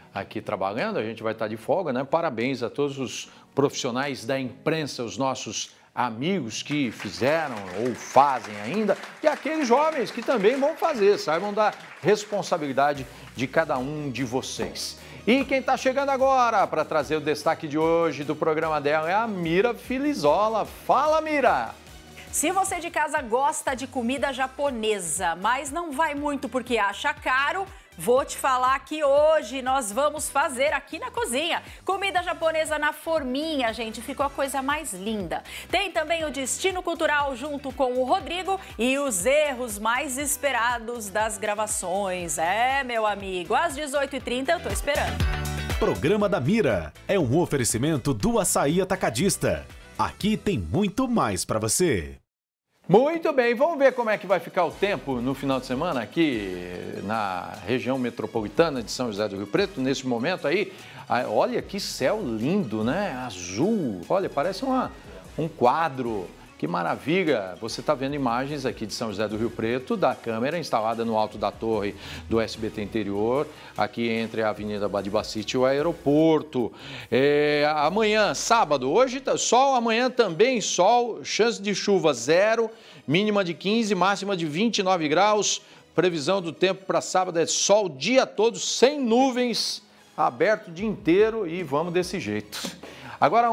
aqui trabalhando, a gente vai estar de folga, né? Parabéns a todos os profissionais da imprensa, os nossos amigos que fizeram ou fazem ainda, e aqueles jovens que também vão fazer, saibam da responsabilidade de cada um de vocês. E quem está chegando agora para trazer o destaque de hoje do programa dela é a Mira Filizola. Fala, Mira! Se você de casa gosta de comida japonesa, mas não vai muito porque acha caro, vou te falar que hoje nós vamos fazer aqui na cozinha comida japonesa na forminha, gente. Ficou a coisa mais linda. Tem também o Destino Cultural junto com o Rodrigo e os erros mais esperados das gravações. É, meu amigo, às 18h30 eu tô esperando. Programa da Mira é um oferecimento do Açaí Atacadista. Aqui tem muito mais para você. Muito bem, vamos ver como é que vai ficar o tempo no final de semana aqui na região metropolitana de São José do Rio Preto, nesse momento aí. Olha que céu lindo, né? Azul, olha, parece um quadro. Que maravilha! Você está vendo imagens aqui de São José do Rio Preto, da câmera instalada no alto da torre do SBT Interior, aqui entre a Avenida Badibacite e o aeroporto. Amanhã, sábado, hoje tá sol, amanhã também sol, chance de chuva 0, mínima de 15, máxima de 29 graus. Previsão do tempo para sábado é sol o dia todo, sem nuvens, aberto o dia inteiro e vamos desse jeito. Agora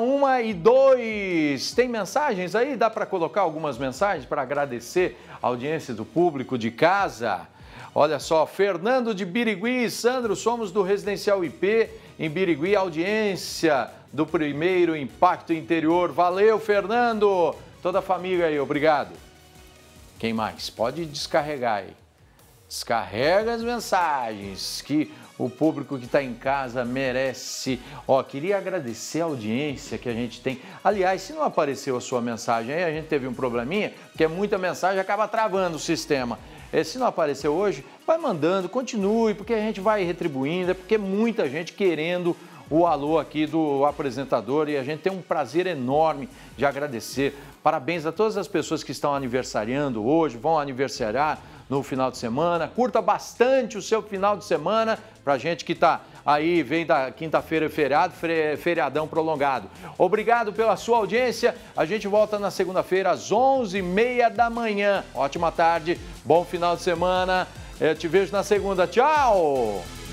1h02, tem mensagens aí? Dá para colocar algumas mensagens para agradecer a audiência do público de casa? Olha só, Fernando de Birigui, Sandro, somos do Residencial IP em Birigui, audiência do primeiro Impacto Interior. Valeu, Fernando! Toda a família aí, obrigado. Quem mais? Pode descarregar aí. Descarrega as mensagens que o público que está em casa merece. Queria agradecer a audiência que a gente tem. Aliás, se não apareceu a sua mensagem aí, a gente teve um probleminha, porque muita mensagem acaba travando o sistema. Se não apareceu hoje, vai mandando, continue, porque a gente vai retribuindo, porque muita gente querendo o alô aqui do apresentador e a gente tem um prazer enorme de agradecer. Parabéns a todas as pessoas que estão aniversariando hoje, vão aniversariar no final de semana. Curta bastante o seu final de semana, pra gente que tá aí, vem da quinta-feira feriado, feriadão prolongado. Obrigado pela sua audiência. A gente volta na segunda-feira às 11h30 da manhã. Ótima tarde, bom final de semana. Eu te vejo na segunda. Tchau!